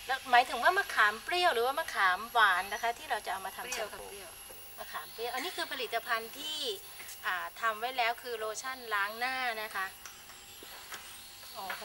แล้วหมายถึงว่ามะขามเปรี้ยวหรือว่ามะขามหวานนะคะที่เราจะเอามาทำแชมพูมะขามเปรี้ยวอันนี้คือผลิตภัณฑ์ที่ทำไว้แล้วคือโลชั่นล้างหน้านะคะโอ้โห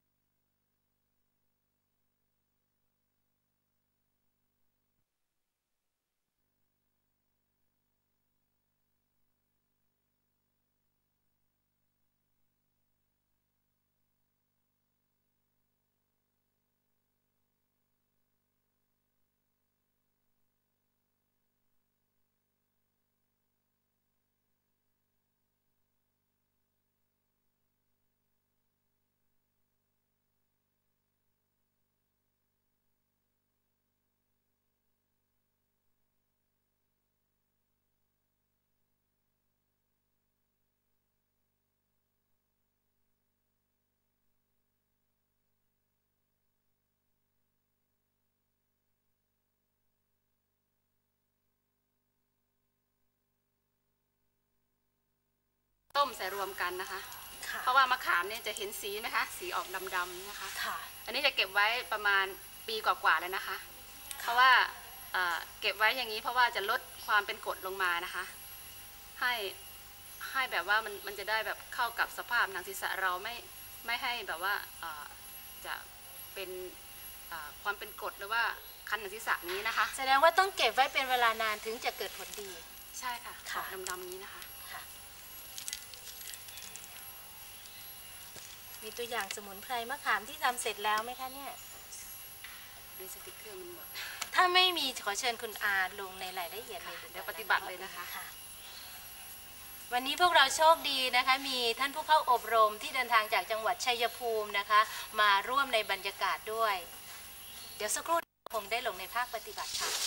ต้มใส่รวมกันนะคะเพราะว่ามะขามเนี่ยจะเห็นสีไหมคะสีออกดำๆนะคะอันนี้จะเก็บไว้ประมาณปีกว่าๆเลยนะคะเพราะว่าเก็บไว้อย่างนี้เพราะว่าจะลดความเป็นกรดลงมานะคะให้แบบว่ามันจะได้แบบเข้ากับสภาพหนังศีรษะเราไม่ให้แบบว่าจะเป็นความเป็นกรดหรือว่าคันหนังศีรษะนี้นะคะแสดงว่าต้องเก็บไว้เป็นเวลานานถึงจะเกิดผลดีใช่ค่ะออกดำๆนี้นะคะมีตัวอย่างสมุนไพรมะขามที่ทำเสร็จแล้วไหมคะเนี่ยในสติ๊กเกอร์มันหมดถ้าไม่มีขอเชิญคุณอาลงในรายละเอียดเลยเดี๋ยวปฏิบัติเลยนะคะวันนี้พวกเราโชคดีนะคะมีท่านผู้เข้าอบรมที่เดินทางจากจังหวัดชัยภูมินะคะมาร่วมในบรรยากาศด้วยเดี๋ยวสักครู่คงได้ลงในภาคปฏิบัติค่ะ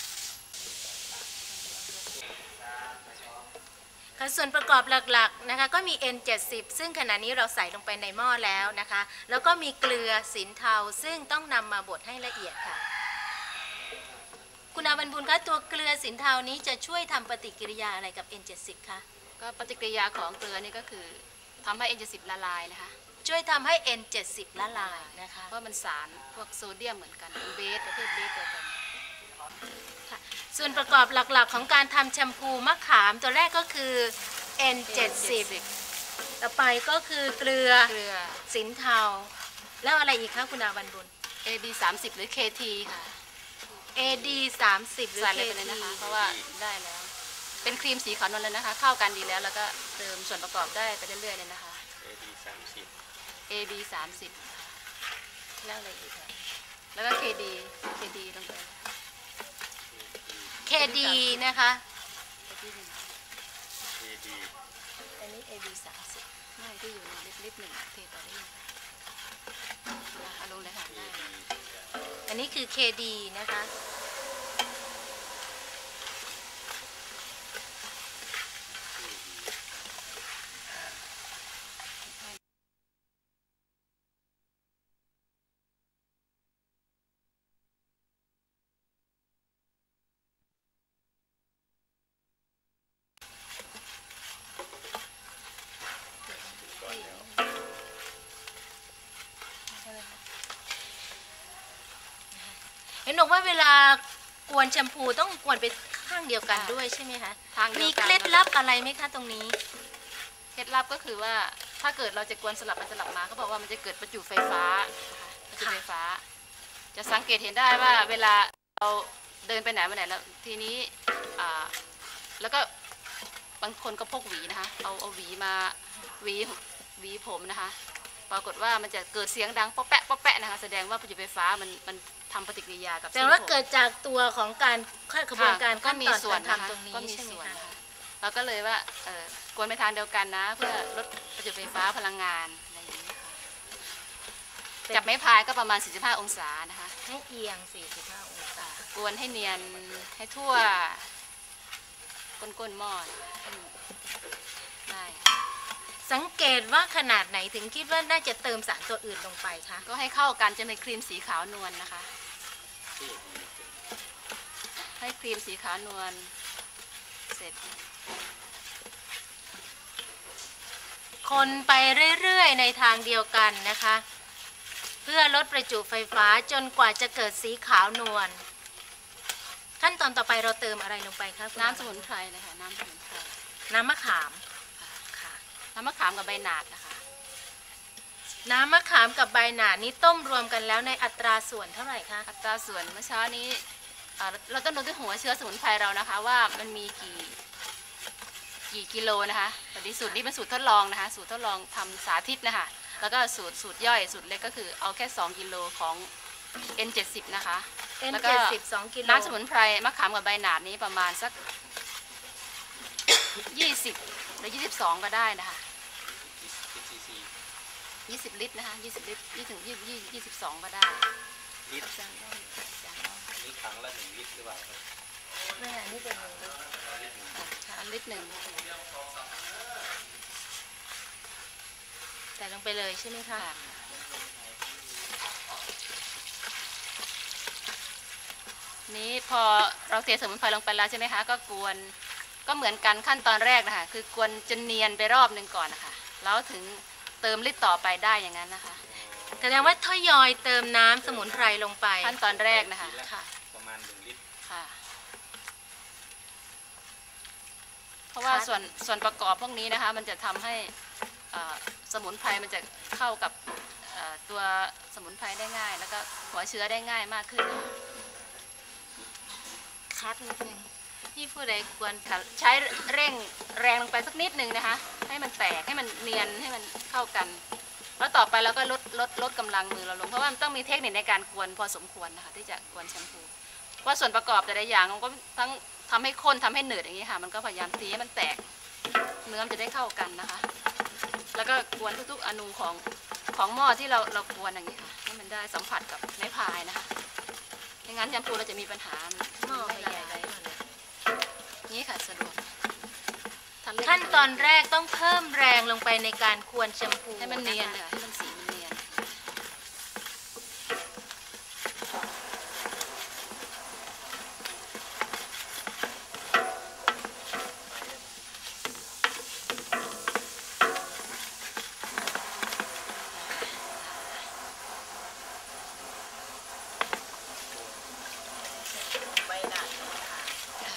ส่วนประกอบหลักๆนะคะก็มี N70 ซึ่งขณะนี้เราใส่ลงไปในหม้อแล้วนะคะแล้วก็มีเกลือสินเทาซึ่งต้องนำมาบดให้ละเอียดค่ะคุณอาบรรบุญคะตัวเกลือสินเทานี้จะช่วยทำปฏิกิริยาอะไรกับ N70 คะก็ปฏิกิริยาของเกลือนี่ก็คือทำให้ N70 ละลายนะคะช่วยทำให้ N70 ละลายนะคะเพราะมันสารพวกโซเดียมเหมือนกันเบสประเภทเบสตัวกันส่วนประกอบหลักๆของการทำแชมพูมะขามตัวแรกก็คือ N70 ต่อไปก็คือเกลือสินเทาแล้วอะไรอีกคะคุณอาบรรบุญ AD30 หรือ KT ค่ะ AD30 หรือใส่เลยไปเลยนะคะเพราะว่าได้แล้วเป็นครีมสีขาวนวลเลยนะคะเข้ากันดีแล้วแล้วก็เติมส่วนประกอบได้ไปเรื่อยๆเลยนะคะ AD30 แล้วอะไรอีกคะแล้วก็ KD ลงไป KD นะคะอันนี้ AD30 ไม่ที่อยู่ในลิปหนึ่งเทต่อได้เอาลงเลยค่ะได้อันนี้คือ KD นะคะเห็นบอกว่าเวลากวนแชมพูต้องกวนไปข้างเดียวกันด้วยใช่ไหมคะมีเคล็ดลับอะไรไหมคะตรงนี้เคล็ดลับก็คือว่าถ้าเกิดเราจะกวนสลับไปสลับมาเขาบอกว่ามันจะเกิดประจุไฟฟ้าจะสังเกตเห็นได้ว่าเวลาเราเดินไปไหนมาไหนแล้วทีนี้แล้วก็บางคนก็พกหวีนะคะเอาหวีมาหวีผมนะคะปรากฏว่ามันจะเกิดเสียงดังป๊อปแปะป๊อปแปะนะคะแสดงว่าประจุไฟฟ้ามันทำปฏิกิริยากับแต่ว่าเกิดจากตัวของการกระบวนการขั้นตอนการทำตรงนี้ใช่ไหมคะเราก็เลยว่ากวนไปทางเดียวกันนะเพื่อลดประจุไฟฟ้าพลังงานอะไรอย่างนี้ค่ะจับไม้พายก็ประมาณ45องศานะคะให้เอียง45องศากวนให้เนียนให้ทั่วก้นหม้อได้สังเกตว่าขนาดไหนถึงคิดว่าน่าจะเติมสารตัวอื่นลงไปคะก็ให้เข้ากันจะเป็นครีมสีขาวนวลนะคะให้ครีมสีขาวนวลเสร็จคนไปเรื่อยๆในทางเดียวกันนะคะเพื่อลดประจุไฟฟ้าจนกว่าจะเกิดสีขาวนวลขั้นตอนต่อไปเราเติมอะไรลงไปคะคุณน้ำสมุนไพรเลยค่ะน้ำสมุนไพรน้ำมะขามค่ะน้ำมะขามกับใบหนาดนะคะน้ำมะขามกับใบหนาดนี้ต้มรวมกันแล้วในอัตราส่วนเท่าไหร่คะอัตราส่วนเมื่อเช้านี้เราต้องดูที่หัวเชื้อสมุนไพรเรานะคะว่ามันมีกี่กิโลนะคะแต่ที่สูตรนี้เป็นสูตรทดลองนะคะสูตรทดลองทำสาธิตนะคะแล้วก็สูตรย่อยสูตรเล็กก็คือเอาแค่2กิโลของ N70 นะคะ แล้วก็ N70 2 กิโลน้ำสมุนไพรมะขามกับใบหนาดนี้ประมาณสัก 20 หรือ 22 ก็ได้นะคะ 20 ลิตรนะคะ20 ลิตร22 ก็ได้ลิตรนี่ครั้งละ1 ลิตรหรือเปล่าครับไม่อันนี้เป็น1 ลิตรลิตรหนึ่งใส่ลงไปเลยใช่ไหมคะนี้พอเราเทสมุนไพรลงไปแล้วใช่ไหมคะก็กวนก็เหมือนกันขั้นตอนแรกนะคะคือกวนจนเนียนไปรอบหนึ่งก่อนนะคะแล้วถึงเติมลิตรต่อไปได้อย่างนั้นนะคะแสดงว่าทยอยเติมน้ำสมุนไพรลงไปขั้นตอนแรกนะคะค่ะประมาณ1 ลิตรค่ะเพราะว่าส่วนประกอบพวกนี้นะคะมันจะทำให้สมุนไพรมันจะเข้ากับตัวสมุนไพรได้ง่าย แล้วก็หัวเชื้อได้ง่ายมากขึ้นคัดนิดนึงที่ผู้ใดควรใช้เร่งแรงลงไปสักนิดนึงนะคะให้มันแตกให้มันเนียนให้มันเข้ากัน แล้วต่อไปเราก็ลดกำลังมือเราลงเพราะว่ามันต้องมีเทคนิคในการกวนพอสมควรนะคะที่จะกวนแชมพูว่าส่วนประกอบแต่ละอย่างมันก็ทั้งทำให้ข้นทำให้หนืดอย่างนี้ค่ะมันก็พยายามตีให้มันแตกเนื้อมันจะได้เข้ากันนะคะ แล้วก็กวนทุกๆอนูของหม้อที่เรากวนอย่างนี้ค่ะให้มันได้สัมผัสกับไม้พายนะคะไม่งั้นแชมพูเราจะมีปัญหาหม้อไม่ใหญ่ละลายนี่ค่ะสะดวกขั้นตอนแรกต้องเพิ่มแรงลงไปในการกวนแชมพูให้มันเนียนนะคะค่ะให้มันสีมันเนียนใบหนาดมะขาม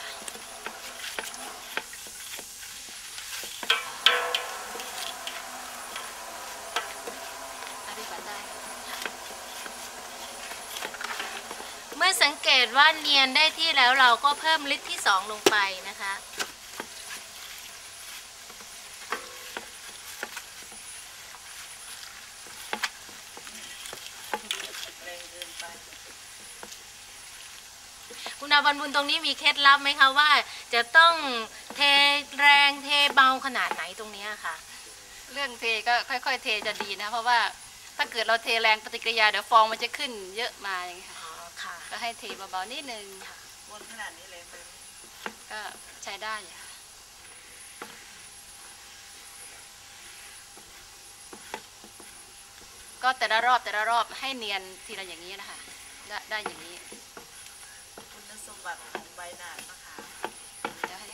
อธิบายได้เมื่อสังเกตว่าเนียนได้ที่แล้วเราก็เพิ่มลิตรที่2ลงไปนะคะแรงเกินไปคุณอาบรรบุญตรงนี้มีเคล็ดลับไหมคะว่าจะต้องเทแรงเทเบาขนาดไหนตรงนี้ค่ะเรื่องเทก็ค่อยๆเทจะดีนะเพราะว่าถ้าเกิดเราเทแรงปฏิกิริยาเดี๋ยวฟองมันจะขึ้นเยอะมาอย่างนี้ค่ะอ๋อค่ะก็ให้เทเบาๆนิดนึงค่ะวนขนาดนี้เลยมันก็ใช้ได้อยู่ค่ะก็แต่ละรอบให้เนียนทีละอย่างนี้นะคะได้อย่างนี้คุณสมบัติของใบหนาดมะขามเดี๋ยวให้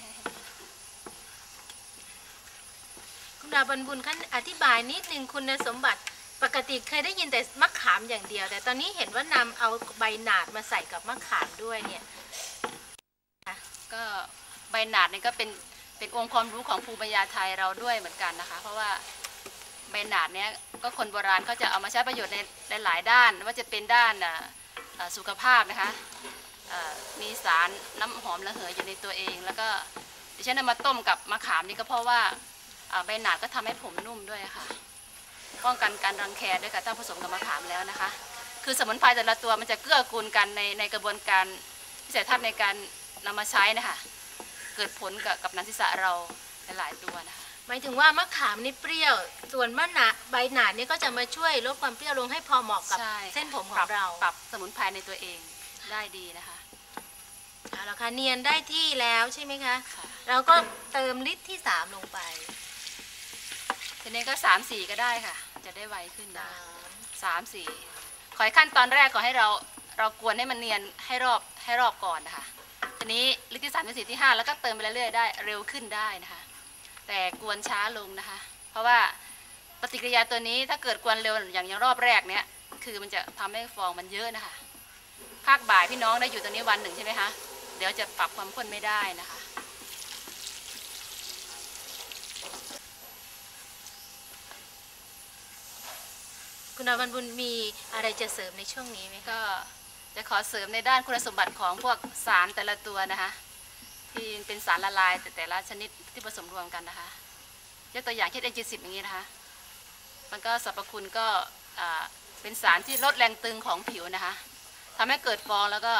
คุณอาบรรบุญขั้นอธิบายนิดนึงคุณสมบัติปกติเคยได้ยินแต่มะขามอย่างเดียว แต่ตอนนี้เห็นว่านำเอาใบหนาดมาใส่กับมะขามด้วยเนี่ยก็ใบหนาดนี่ก็เป็นองค์ความรู้ของภูมิปัญญาไทยเราด้วยเหมือนกันนะคะ เพราะว่าใบหนาดเนี้ยก็คนโบราณเขาจะเอามาใช้ประโยชน์ในหลายด้านว่าจะเป็นด้านสุขภาพนะคะมีสารน้ำหอมระเหยอยู่ในตัวเอง แล้วก็ดิฉันเอามาต้มกับมะขามนี่ก็เพราะว่าใบหนาดก็ทำให้ผมนุ่มด้วยค่ะป้องกันการรังแคด้วยค่ะถ้าผสมกับมะขามแล้วนะคะ คือสมุนไพรแต่ละตัวมันจะเกื้อกูลกันในกระบวนการวิสัยทัศน์ในการนำมาใช้นะคะเกิดผลกับหนังศีรษะเราหลายตัวนะคะหมายถึงว่ามะขามนี่เปรี้ยว ส่วนใบหนาดนี่ก็จะมาช่วยลดความเปรี้ยวลงให้พอเหมาะกับใช่เส้นผมของเราปรับสมุนไพรในตัวเองได้ดีนะคะเอาละค่ะเนียนได้ที่แล้วใช่ไหมคะค่ะเราก็เติมลิตรที่3ลงไปทีนี้ก็3-4ก็ได้ค่ะ จะได้ไวขึ้นนะ3-4ขอให้ขั้นตอนแรกก่อนให้เรากวนให้มันเนียนให้รอบก่อนนะคะทีนี้ลิตรที่3ที่4ที่5แล้วก็เติมไปเรื่อยๆได้เร็วขึ้นได้นะคะแต่กวนช้าลงนะคะ เพราะว่าปฏิกิริยาตัวนี้ถ้าเกิดกวนเร็วอย่างรอบแรกเนี้ยคือมันจะทำให้ฟองมันเยอะนะคะภาคบ่ายพี่น้องได้อยู่ตรงนี้วันหนึ่งใช่ไหมคะเดี๋ยวจะปรับความข้นไม่ได้นะคะคุณอาวันบุญมีอะไรจะเสริมในช่วงนี้ไหมคะก็จะขอเสริมในด้านคุณสมบัติของพวกสารแต่ละตัวนะคะที่เป็นสารละลายแต่ละชนิดที่ผสมรวมกันนะคะยกตัวอย่างเช่น N70 อย่างนี้นะคะมันก็สรรพคุณก็เป็นสารที่ลดแรงตึงของผิวนะคะทำให้เกิดฟองแล้วก็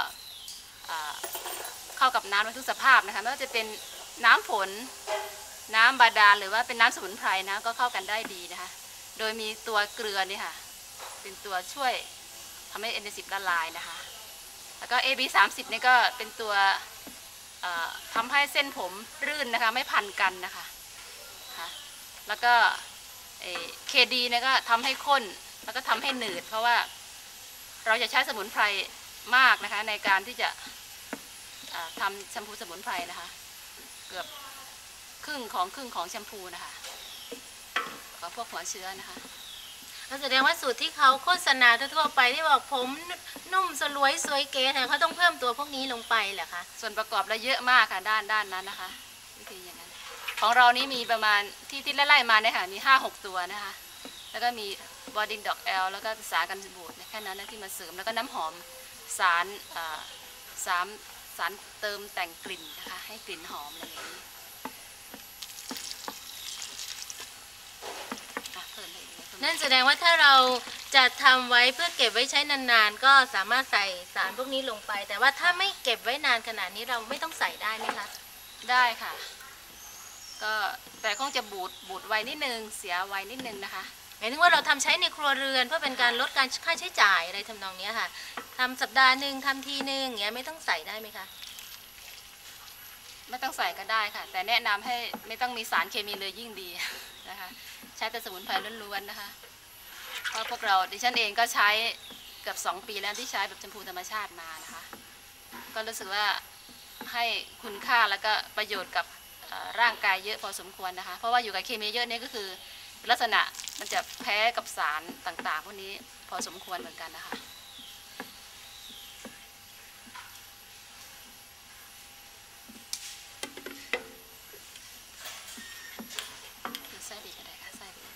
เข้ากับน้ำในทุกสภาพนะคะไม่ว่าจะเป็นน้ำฝนน้ำบาดาลหรือว่าเป็นน้ำสมุนไพรนะก็เข้ากันได้ดีนะคะโดยมีตัวเกลือนี่ค่ะเป็นตัวช่วยทำให้ N10 ละลายนะคะแล้วก็ AB30 นี่ก็เป็นตัวทำให้เส้นผมรื่นนะคะไม่พันกันนะคะแล้วก็KDเนี่ยก็ทำให้ข้นแล้วก็ทำให้หนืดเพราะว่าเราจะใช้สมุนไพรมากนะคะในการที่จะทำแชมพูสมุนไพรนะคะเกือบครึ่งของแชมพูนะคะของพวกหัวเชื้อนะคะแสดงว่าสูตรที่เขาโฆษณาทั่วไปที่บอกผมนุ่มสลวยสวยเก๋เนี่ยเขาต้องเพิ่มตัวพวกนี้ลงไปเหรอคะส่วนประกอบเราเยอะมากค่ะด้านนั้นนะคะวิธีอย่างนั้นของเรานี่มีประมาณที่ไล่มาเนี่ยค่ะมี 5-6 ตัวนะคะแล้วก็มีบอดินดอกแอลแล้วก็สารกันบูดแค่นั้นนะที่มาเสริมแล้วก็น้ำหอมสารเติมแต่งกลิ่นนะคะให้กลิ่นหอมอะไรอย่างนี้นั่นแสดงว่าถ้าเราจะทำไว้เพื่อเก็บไว้ใช้นานๆก็สามารถใส่สารพวกนี้ลงไปแต่ว่าถ้าไม่เก็บไว้นานขนาดนี้เราไม่ต้องใส่ได้ไหมคะได้ค่ะก็แต่คงจะบูดไวนิดนึงเสียไวนิดนึงนะคะหมายถึงว่าเราทำใช้ในครัวเรือนเพื่อเป็นการลดการค่าใช้จ่ายอะไรทำนองนี้ค่ะทำสัปดาห์หนึ่งทำทีหนึ่งอย่างเงี้ยไม่ต้องใส่ได้ไหมคะไม่ต้องใส่ก็ได้ค่ะแต่แนะนำให้ไม่ต้องมีสารเคมีเลยยิ่งดีนะคะใช้แต่สมุนไพรล้วนๆนะคะเพราะพวกเราดิฉันเองก็ใช้เกือบ2 ปีแล้วที่ใช้แบบแชมพูธรรมชาติมานะคะก็รู้สึกว่าให้คุณค่าแล้วก็ประโยชน์กับร่างกายเยอะพอสมควรนะคะเพราะว่าอยู่กับเคมีเยอะนี่ก็คือลักษณะมันจะแพ้กับสารต่างๆพวกนี้พอสมควรเหมือนกันนะคะไส้ดีก็ได้ค่ะไส้ดี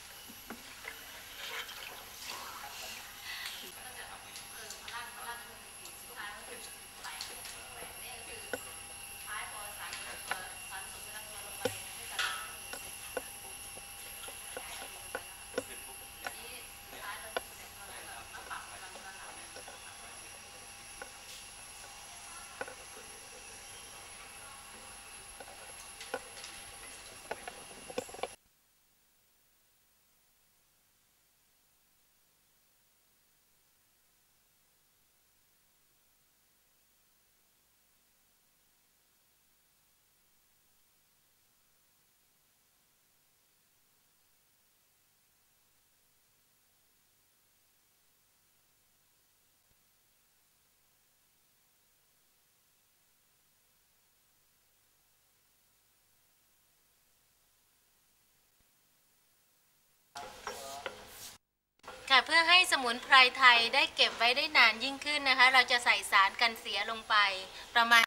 ค่ะเพื่อให้สมุนไพรไทยได้เก็บไว้ได้นานยิ่งขึ้นนะคะเราจะใส่สารกันเสียลงไปประมาณ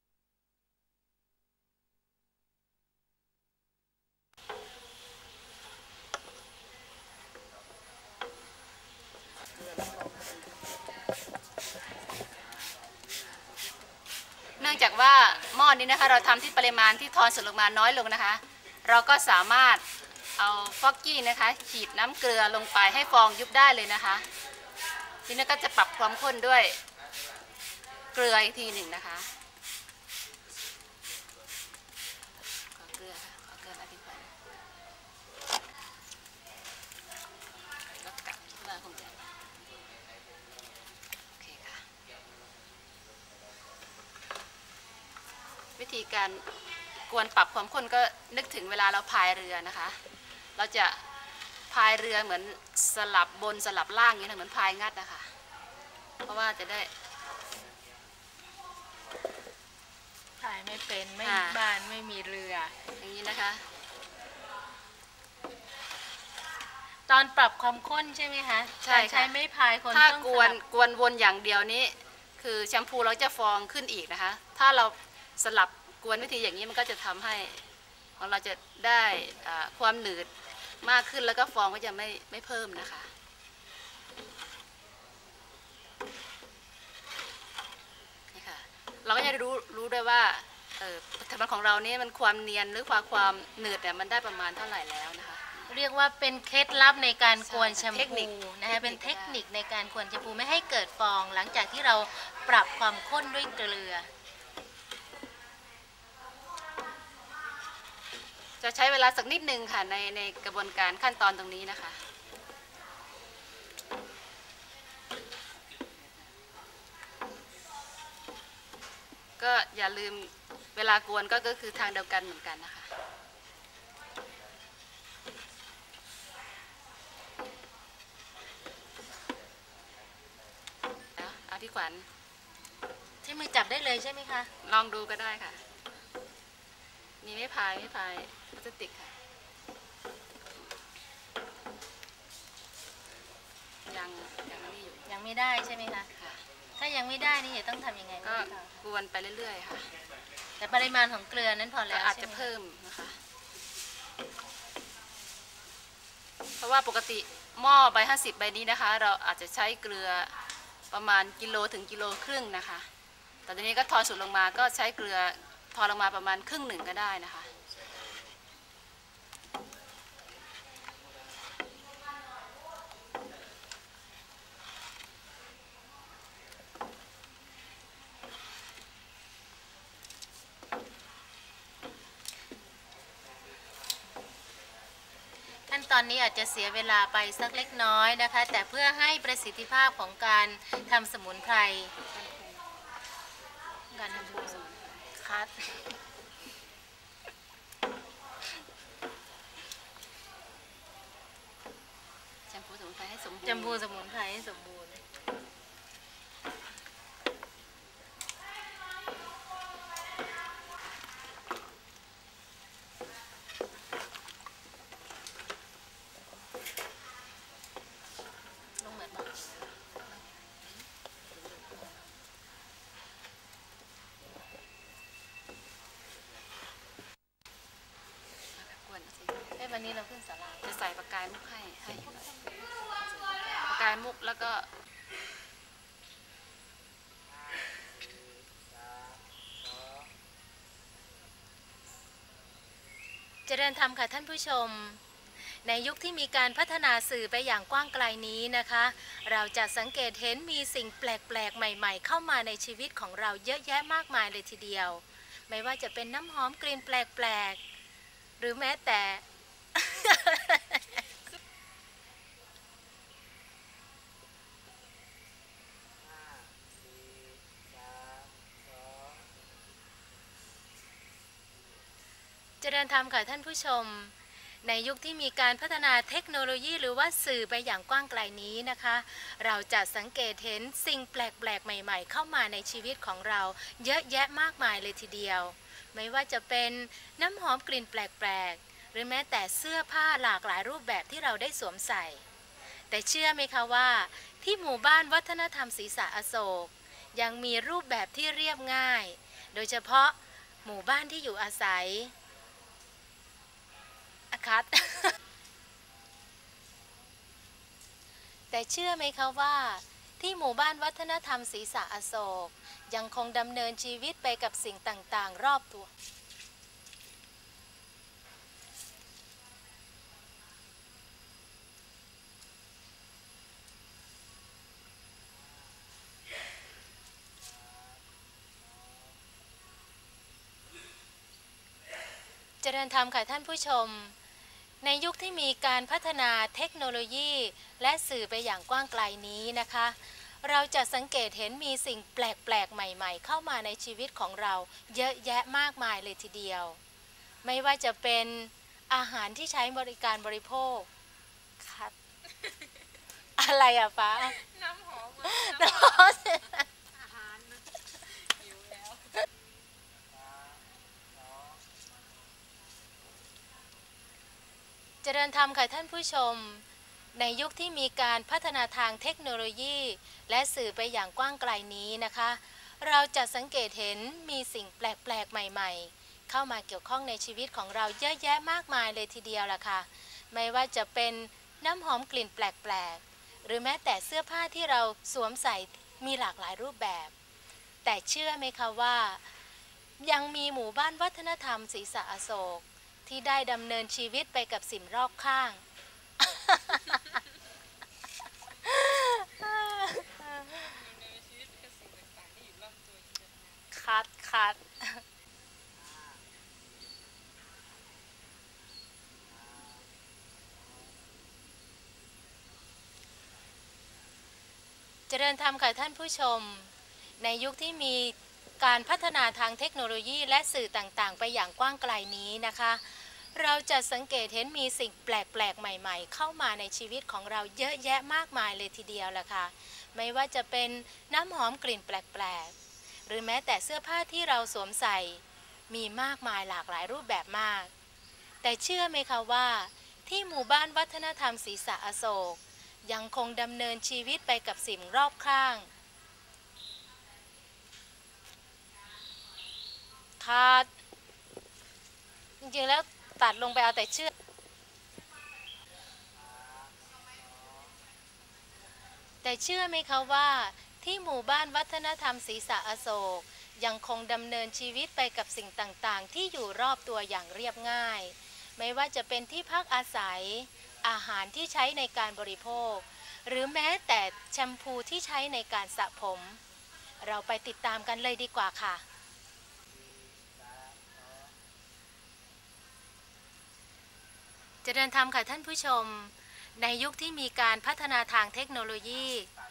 เนื่องจากว่าหม้อนี้นะคะเราทำที่ปริมาณที่ทอนส่วนลงมาน้อยลงนะคะเราก็สามารถเอาฟอกกี้นะคะฉีดน้ำเกลือลงไปให้ฟองยุบได้เลยนะคะทีนี้ก็จะปรับความข้นด้วยเกลืออีกทีหนึ่งนะคะขอเกลือค่ะขอเกลือมาดีกว่าแล้วกลับมาคงจะโอเคค่ะวิธีการกวนปรับความข้นก็นึกถึงเวลาเราพายเรือนะคะเราจะพายเรือเหมือนสลับบนสลับล่างอย่างนี้นะเหมือนพายงัดนะคะเพราะว่าจะได้พายไม่เป็นไม่มีบ้านไม่มีเรืออย่างนี้นะคะตตอนปรับความข้นใช่ไหมคะใช่ค่ะการใช้ไม้พายคนถ้าต้องกวนสลับกวนวนอย่างเดียวนี้คือแชมพูเราจะฟองขึ้นอีกนะคะ ถ้าเราสลับกวนวิธีอย่างนี้มันก็จะทำให้ของเราจะได้ความหนืดมากขึ้นแล้วก็ฟองก็จะไม่เพิ่มนะคะนี่ค่ะเราก็จะรู้ด้วยว่าผลิตภัณฑ์ของเรานี่มันความเนียนหรือความหนืดเนี่ยมันได้ประมาณเท่าไหร่แล้วนะคะเรียกว่าเป็นเคล็ดลับในการกวนใช่แชมเทคนิพูคนะคะเทคนิคเป็นเทคนิคในการกวนแชมพูไม่ให้เกิดฟอง หลังจากที่เราปรับความข้นด้วยเกลือจะใช้เวลาสักนิดนึงค่ะในกระบวนการขั้นตอนตรงนี้นะคะก็อย่าลืมเวลากวนก็คือทางเดียวกันเหมือนกันนะคะเอาพี่ขวัญใช้มือจับได้เลยใช่ไหมคะลองดูก็ได้ค่ะมีไม่พายพลาสติกค่ะยังนี่อยู่ยังไม่ได้ใช่ไหมคะค่ะถ้ายังไม่ได้นี่จะต้องทำยังไงก็บ้างคะกวนไปเรื่อยๆค่ะแต่ปริมาณของเกลือนั้นพอก็แล้วอาจจะใช่ไหมเพิ่มนะคะ เพราะว่าปกติหม้อใบ50ใบนี้นะคะ เราอาจจะใช้เกลือประมาณกิโลถึงกิโลครึ่งนะคะ แต่ทีนี้ก็ทอนสูตรลงมาก็ใช้เกลือทอนลงมาประมาณครึ่งหนึ่งก็ได้นะคะขั้นตอนนี้อาจจะเสียเวลาไปสักเล็กน้อยนะคะ แต่เพื่อให้ประสิทธิภาพของการทำสมุนไพรการทำสมุนไพรคัดแชมพูสมุนไพรให้สมบูรณ์จำพูสมุนไพรให้สมบูรณ์ลงเหมือนบ้างกวนสิวันนี้เราขึ้นศาลาจะใส่ประกายมุกให้อยู่หน่อยประกายมุกแล้วก็เจริญธรรมค่ะท่านผู้ชม ในยุคที่มีการพัฒนาสื่อไปอย่างกว้างไกลนี้นะคะ เราจะสังเกตเห็นมีสิ่งแปลกๆใหม่ๆเข้ามาในชีวิตของเราเยอะแยะมากมายเลยทีเดียว ไม่ว่าจะเป็นน้ำหอมกลิ่นแปลกๆหรือแม้แต่ เจริญธรรมค่ะท่านผู้ชม ในยุคที่มีการพัฒนาเทคโนโลยีหรือว่าสื่อไปอย่างกว้างไกลนี้นะคะ เราจะสังเกตเห็นสิ่งแปลกๆใหม่ๆเข้ามาในชีวิตของเราเยอะแยะมากมายเลยทีเดียว ไม่ว่าจะเป็นน้ำหอมกลิ่นแปลกๆหรือแม้แต่เสื้อผ้าหลากหลายรูปแบบที่เราได้สวมใส่ แต่เชื่อไหมคะว่าที่หมู่บ้านวัฒนธรรมศรีษะอโศกยังมีรูปแบบที่เรียบง่าย โดยเฉพาะหมู่บ้านที่อยู่อาศัยคัด แต่เชื่อไหมคะว่าที่หมู่บ้านวัฒนธรรมศรีษะอโศกยังคงดำเนินชีวิตไปกับสิ่งต่างๆรอบตัว เจริญธรรมค่ะท่านผู้ชม ในยุคที่มีการพัฒนาเทคโนโลยีและสื่อไปอย่างกว้างไกลนี้นะคะ เราจะสังเกตเห็นมีสิ่งแปลกๆใหม่ๆเข้ามาในชีวิตของเราเยอะแยะมากมายเลยทีเดียว ไม่ว่าจะเป็นอาหารที่ใช้บริการบริโภคคัด อะไรอะฟ้าน้ำหอมน้ำหอมอาหารนะหิวแล้วเจริญธรรมค่ะท่านผู้ชมในยุคที่มีการพัฒนาทางเทคโนโลยีและสื่อไปอย่างกว้างไกลนี้นะคะเราจะสังเกตเห็นมีสิ่งแปลกๆใหม่ๆเข้ามาเกี่ยวข้องในชีวิตของเราเยอะแยะมากมายเลยทีเดียวล่ะค่ะไม่ว่าจะเป็นน้ำหอมกลิ่นแปลกๆหรือแม้แต่เสื้อผ้าที่เราสวมใส่มีหลากหลายรูปแบบแต่เชื่อไหมคะว่ายังมีหมู่บ้านวัฒนธรรมศรีษะอโศกที่ได้ดำเนินชีวิตไปกับสิ่งรอบข้าง คัดเจริญธรรมค่ะท่านผู้ชมในยุคที่มีการพัฒนาทางเทคโนโลยีและสื่อต่างๆไปอย่างกว้างไกลนี้นะคะเราจะสังเกตเห็นมีสิ่งแปลกๆใหม่ๆเข้ามาในชีวิตของเราเยอะแยะมากมายเลยทีเดียวล่ะค่ะไม่ว่าจะเป็นน้ำหอมกลิ่นแปลกๆหรือแม้แต่เสื้อผ้าที่เราสวมใส่มีมากมายหลากหลายรูปแบบมากแต่เชื่อไหมคะว่าที่หมู่บ้านวัฒนธรรมศรีษะอโศกยังคงดำเนินชีวิตไปกับสิ่งรอบข้างคัดจริงๆแล้วตัดลงไปเอาแต่เชื่อไหมคะว่าที่หมู่บ้านวัฒนธรรมศรีษะอโศกยังคงดำเนินชีวิตไปกับสิ่งต่างๆที่อยู่รอบตัวอย่างเรียบง่ายไม่ว่าจะเป็นที่พักอาศัยอาหารที่ใช้ในการบริโภคหรือแม้แต่แชมพูที่ใช้ในการสระผมเราไปติดตามกันเลยดีกว่าค่ะเจริญธรรมค่ะท่านผู้ชมในยุคที่มีการพัฒนาทางเทคโนโลยี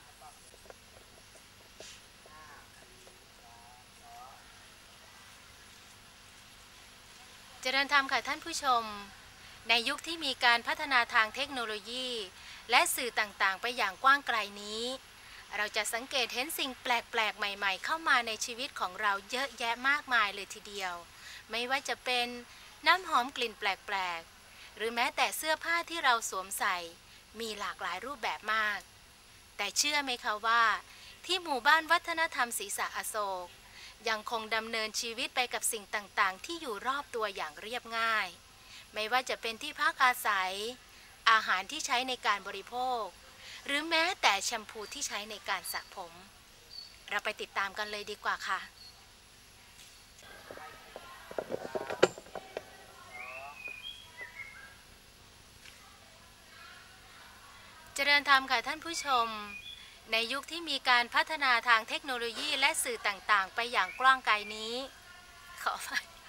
เจริญธรรมค่ะท่านผู้ชมในยุคที่มีการพัฒนาทางเทคโนโลยีและสื่อต่างๆไปอย่างกว้างไกลนี้เราจะสังเกตเห็นสิ่งแปลกๆใหม่ๆเข้ามาในชีวิตของเราเยอะแยะมากมายเลยทีเดียวไม่ว่าจะเป็นน้ำหอมกลิ่นแปลกๆหรือแม้แต่เสื้อผ้าที่เราสวมใส่มีหลากหลายรูปแบบมากแต่เชื่อไหมคะว่าที่หมู่บ้านวัฒนธรรมศรีษะอโศกยังคงดำเนินชีวิตไปกับสิ่งต่างๆที่อยู่รอบตัวอย่างเรียบง่ายไม่ว่าจะเป็นที่พักอาศัยอาหารที่ใช้ในการบริโภคหรือแม้แต่แชมพูที่ใช้ในการสระผมเราไปติดตามกันเลยดีกว่าค่ะเจริญธรรมค่ะท่านผู้ชมในยุคที่มีการพัฒนาทางเทคโนโลยีและสื่อต่างๆไปอย่างกว้างไกลนี้ขอไป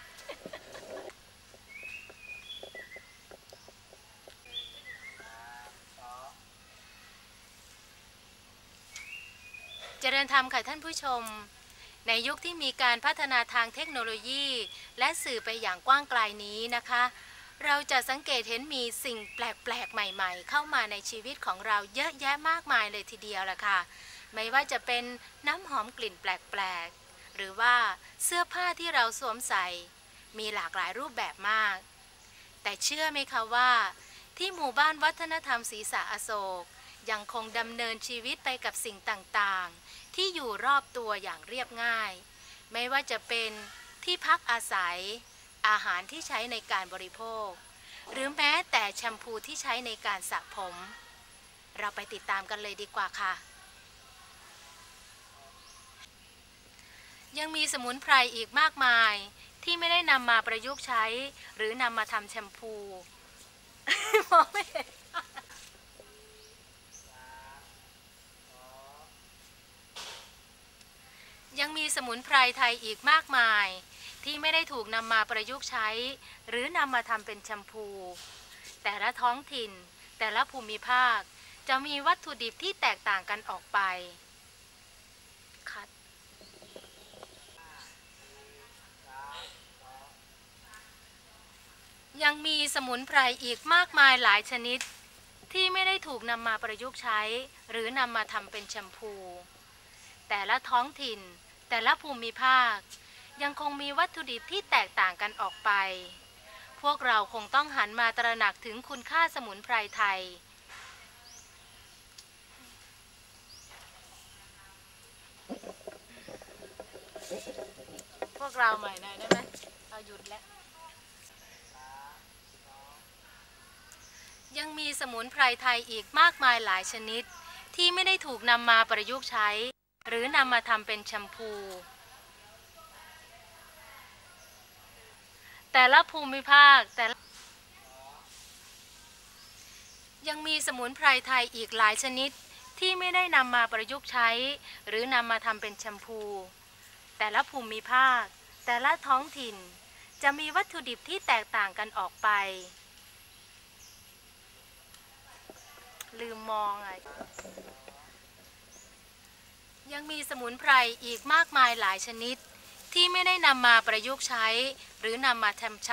เจริญธรรมค่ะท่านผู้ชมในยุคที่มีการพัฒนาทางเทคโนโลยีและสื่อไปอย่างกว้างไกลนี้นะคะเราจะสังเกตเห็นมีสิ่งแปลกๆใหม่ๆเข้ามาในชีวิตของเราเยอะแยะมากมายเลยทีเดียวล่ะค่ะไม่ว่าจะเป็นน้ำหอมกลิ่นแปลกๆหรือว่าเสื้อผ้าที่เราสวมใส่มีหลากหลายรูปแบบมากแต่เชื่อไหมคะว่าที่หมู่บ้านวัฒนธรรมศรีษะอโศกยังคงดำเนินชีวิตไปกับสิ่งต่างๆที่อยู่รอบตัวอย่างเรียบง่ายไม่ว่าจะเป็นที่พักอาศัยอาหารที่ใช้ในการบริโภคหรือแม้แต่แชมพูที่ใช้ในการสระผมเราไปติดตามกันเลยดีกว่าค่ะยังมีสมุนไพรอีกมากมายที่ไม่ได้นำมาประยุกต์ใช้หรือนำมาทำแชมพู มองไม่เห็นยังมีสมุนไพรไทยอีกมากมายที่ไม่ได้ถูกนำมาประยุกต์ใช้หรือนำมาทำเป็นแชมพูแต่ละท้องถิ่นแต่ละภูมิภาคจะมีวัตถุดิบที่แตกต่างกันออกไปคัดยังมีสมุนไพรอีกมากมายหลายชนิดที่ไม่ได้ถูกนำมาประยุกต์ใช้หรือนำมาทำเป็นแชมพูแต่ละท้องถิ่นแต่ละภูมิภาคยังคงมีวัตถุดิบที่แตกต่างกันออกไปพวกเราคงต้องหันมาตระหนักถึงคุณค่าสมุนไพรไทยกเราใหม่หน่อยได้ไหมเราหยุดแล้ว ยังมีสมุนไพรไทยอีกมากมายหลายชนิดที่ไม่ได้ถูกนำมาประยุกต์ใช้หรือนำมาทำเป็นแชมพูแต่ละภูมิภาคยังมีสมุนไพรไทยอีกหลายชนิดที่ไม่ได้นำมาประยุกต์ใช้หรือนำมาทำเป็นแชมพูแต่ละภูมิภาคแต่ละท้องถิ่นจะมีวัตถุดิบที่แตกต่างกันออกไปลืมมองยังมีสมุนไพรอีกมากมายหลายชนิดที่ไม่ได้นำมาประยุกต์ใช้หรือนำมาทำ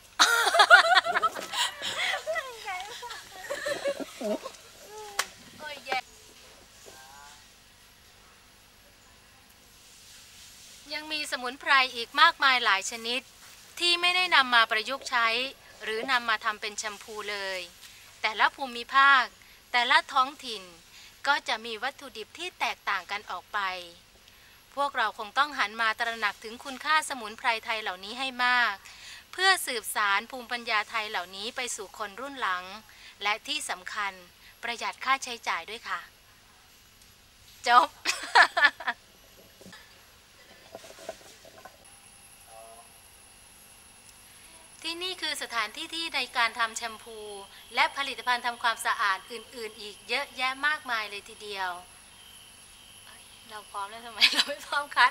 ยังมีสมุนไพรอีกมากมายหลายชนิดที่ไม่ได้นำมาประยุกต์ใช้หรือนำมาทำเป็นแชมพูเลยแต่ละภูมิภาคแต่ละท้องถิ่นก็จะมีวัตถุดิบที่แตกต่างกันออกไปพวกเราคงต้องหันมาตระหนักถึงคุณค่าสมุนไพรไทยเหล่านี้ให้มากเพื่อสืบสานภูมิปัญญาไทยเหล่านี้ไปสู่คนรุ่นหลังและที่สำคัญประหยัดค่าใช้จ่ายด้วยค่ะจบ ที่นี่คือสถานที่ที่ในการทำแชมพูและผลิตภัณฑ์ทำความสะอาดอื่นๆอีกเยอะแยะมากมายเลยทีเดียวเราพร้อมแล้วทำไมเราไม่พร้อมคัด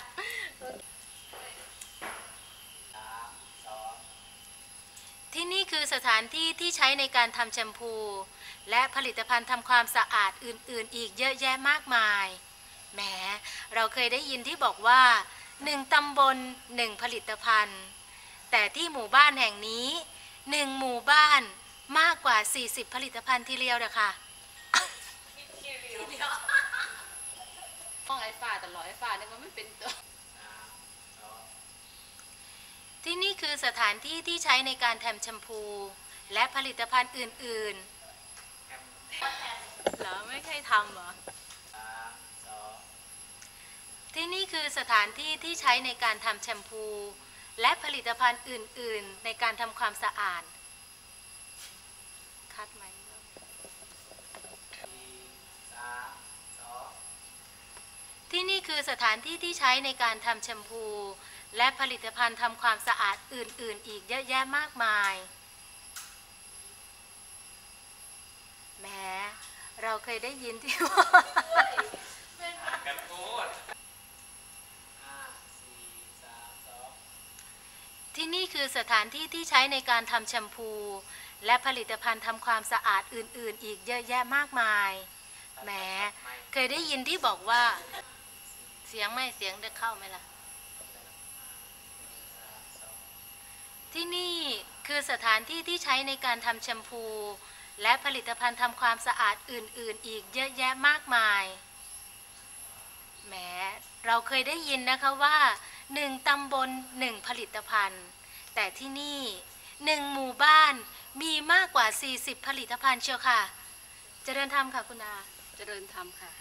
ที่นี่คือสถานที่ที่ใช้ในการทำแชมพูและผลิตภัณฑ์ทำความสะอาดอื่นๆอีกเยอะแยะมากมายแหมเราเคยได้ยินที่บอกว่า1 ตำบล 1 ผลิตภัณฑ์แต่ที่หมู่บ้านแห่งนี้1 หมู่บ้านมากกว่า40 ผลิตภัณฑ์ทีเดียวเลยค่ะต้องไอ้ฝ้าตลอดไอ้ฝ้าเนี่ยมันไม่เป็นตัวที่นี่คือสถานที่ที่ใช้ในการทำแชมพูและผลิตภัณฑ์อื่นๆเหรอไม่เคยทำเหรอที่นี่คือสถานที่ที่ใช้ในการทำแชมพูและผลิตภัณฑ์อื่นๆในการทำความสะอาดคัดไหมที่นี่คือสถานที่ที่ใช้ในการทำแชมพูและผลิตภัณฑ์ทำความสะอาดอื่นๆอีกเยอะแยะมากมายแม้เราเคยได้ยินที่ว่าที่นี่คือสถานที่ที่ใช้ในการทำแชมพูและผลิตภัณฑ์ทำความสะอาดอื่นๆอีกเยอะแยะมากมายแม้เคยได้ยินที่บอกว่าเสียงได้เข้าไหมล่ะที่นี่คือสถานที่ที่ใช้ในการทำแชมพูและผลิตภัณฑ์ทำความสะอาดอื่นๆอีกเยอะแยะมากมายแม้เราเคยได้ยินนะคะว่า1 ตำบล 1 ผลิตภัณฑ์แต่ที่นี่1 หมู่บ้านมีมากกว่า40 ผลิตภัณฑ์เชียวค่ะเจริญธรรมค่ะคุณอาเจริญธรรมค่ะ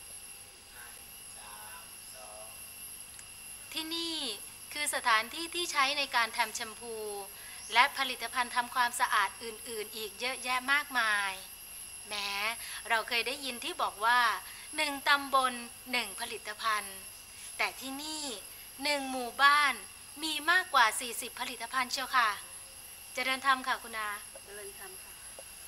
ที่นี่คือสถานที่ที่ใช้ในการทำแชมพูและผลิตภัณฑ์ทำความสะอาดอื่นๆอีกเยอะแยะมากมายแม้เราเคยได้ยินที่บอกว่า1 ตำบล 1 ผลิตภัณฑ์แต่ที่นี่1 หมู่บ้านมีมากกว่า40 ผลิตภัณฑ์เชียวค่ะเจริญธรรมค่ะคุณอาเจริญธรรมค่ะ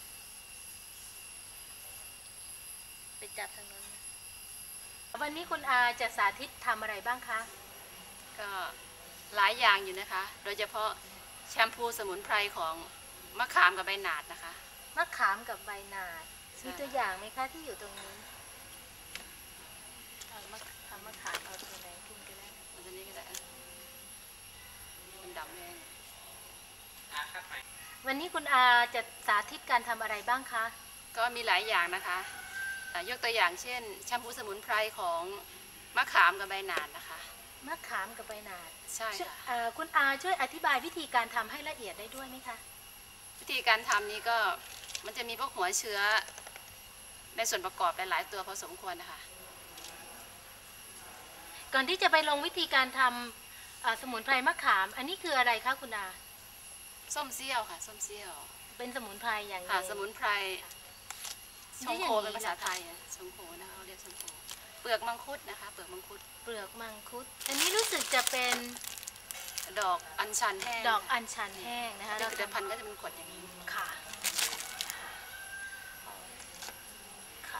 ไปจับทางนั้นวันนี้คุณอาจะสาธิตทำอะไรบ้างคะก็หลายอย่างอยู่นะคะโดยเฉพาะแชมพูสมุนไพรของมะขามกับใบหนาดนะคะมะขามกับใบหนาดมีตัวอย่างไหมคะที่อยู่ตรงนี้ทำมะขามเอาตัวไหนขึ้นก็ได้ตัวนี้ก็ได้มันดำเองวันนี้คุณอาจะสาธิตการทำอะไรบ้างคะก็มีหลายอย่างนะคะยกตัวอย่างเช่นแชมพูสมุนไพรของมะขามกับใบหนาดนะคะมะขามกับใบหนาดใช่ค่ะคุณอาช่วยอธิบายวิธีการทำให้ละเอียดได้ด้วยไหมคะวิธีการทำนี้ก็มันจะมีพวกหัวเชื้อในส่วนประกอบหลายๆตัวพอสมควรนะคะก่อนที่จะไปลงวิธีการทสมุนไพรมะขาม อันนี้คืออะไรคะคุณอาส้มเซี่ยวค่ะส้มเซี่ยวเป็นสมุนไพรอย่างค่ะหนึ่งสมุนไพรชงโคเป็นภาษาไทยชงโคนะคะเขาเรียกชงโคเปลือกมังคุดนะคะเปลือกมังคุดเปลือกมังคุด อันนี้รู้สึกจะเป็นดอกอัญชันแห้งดอกอัญชันแห้งนะคะผลิตภัณฑ์ก็จะเป็นขวดอย่างนี้ค่ะค่ะ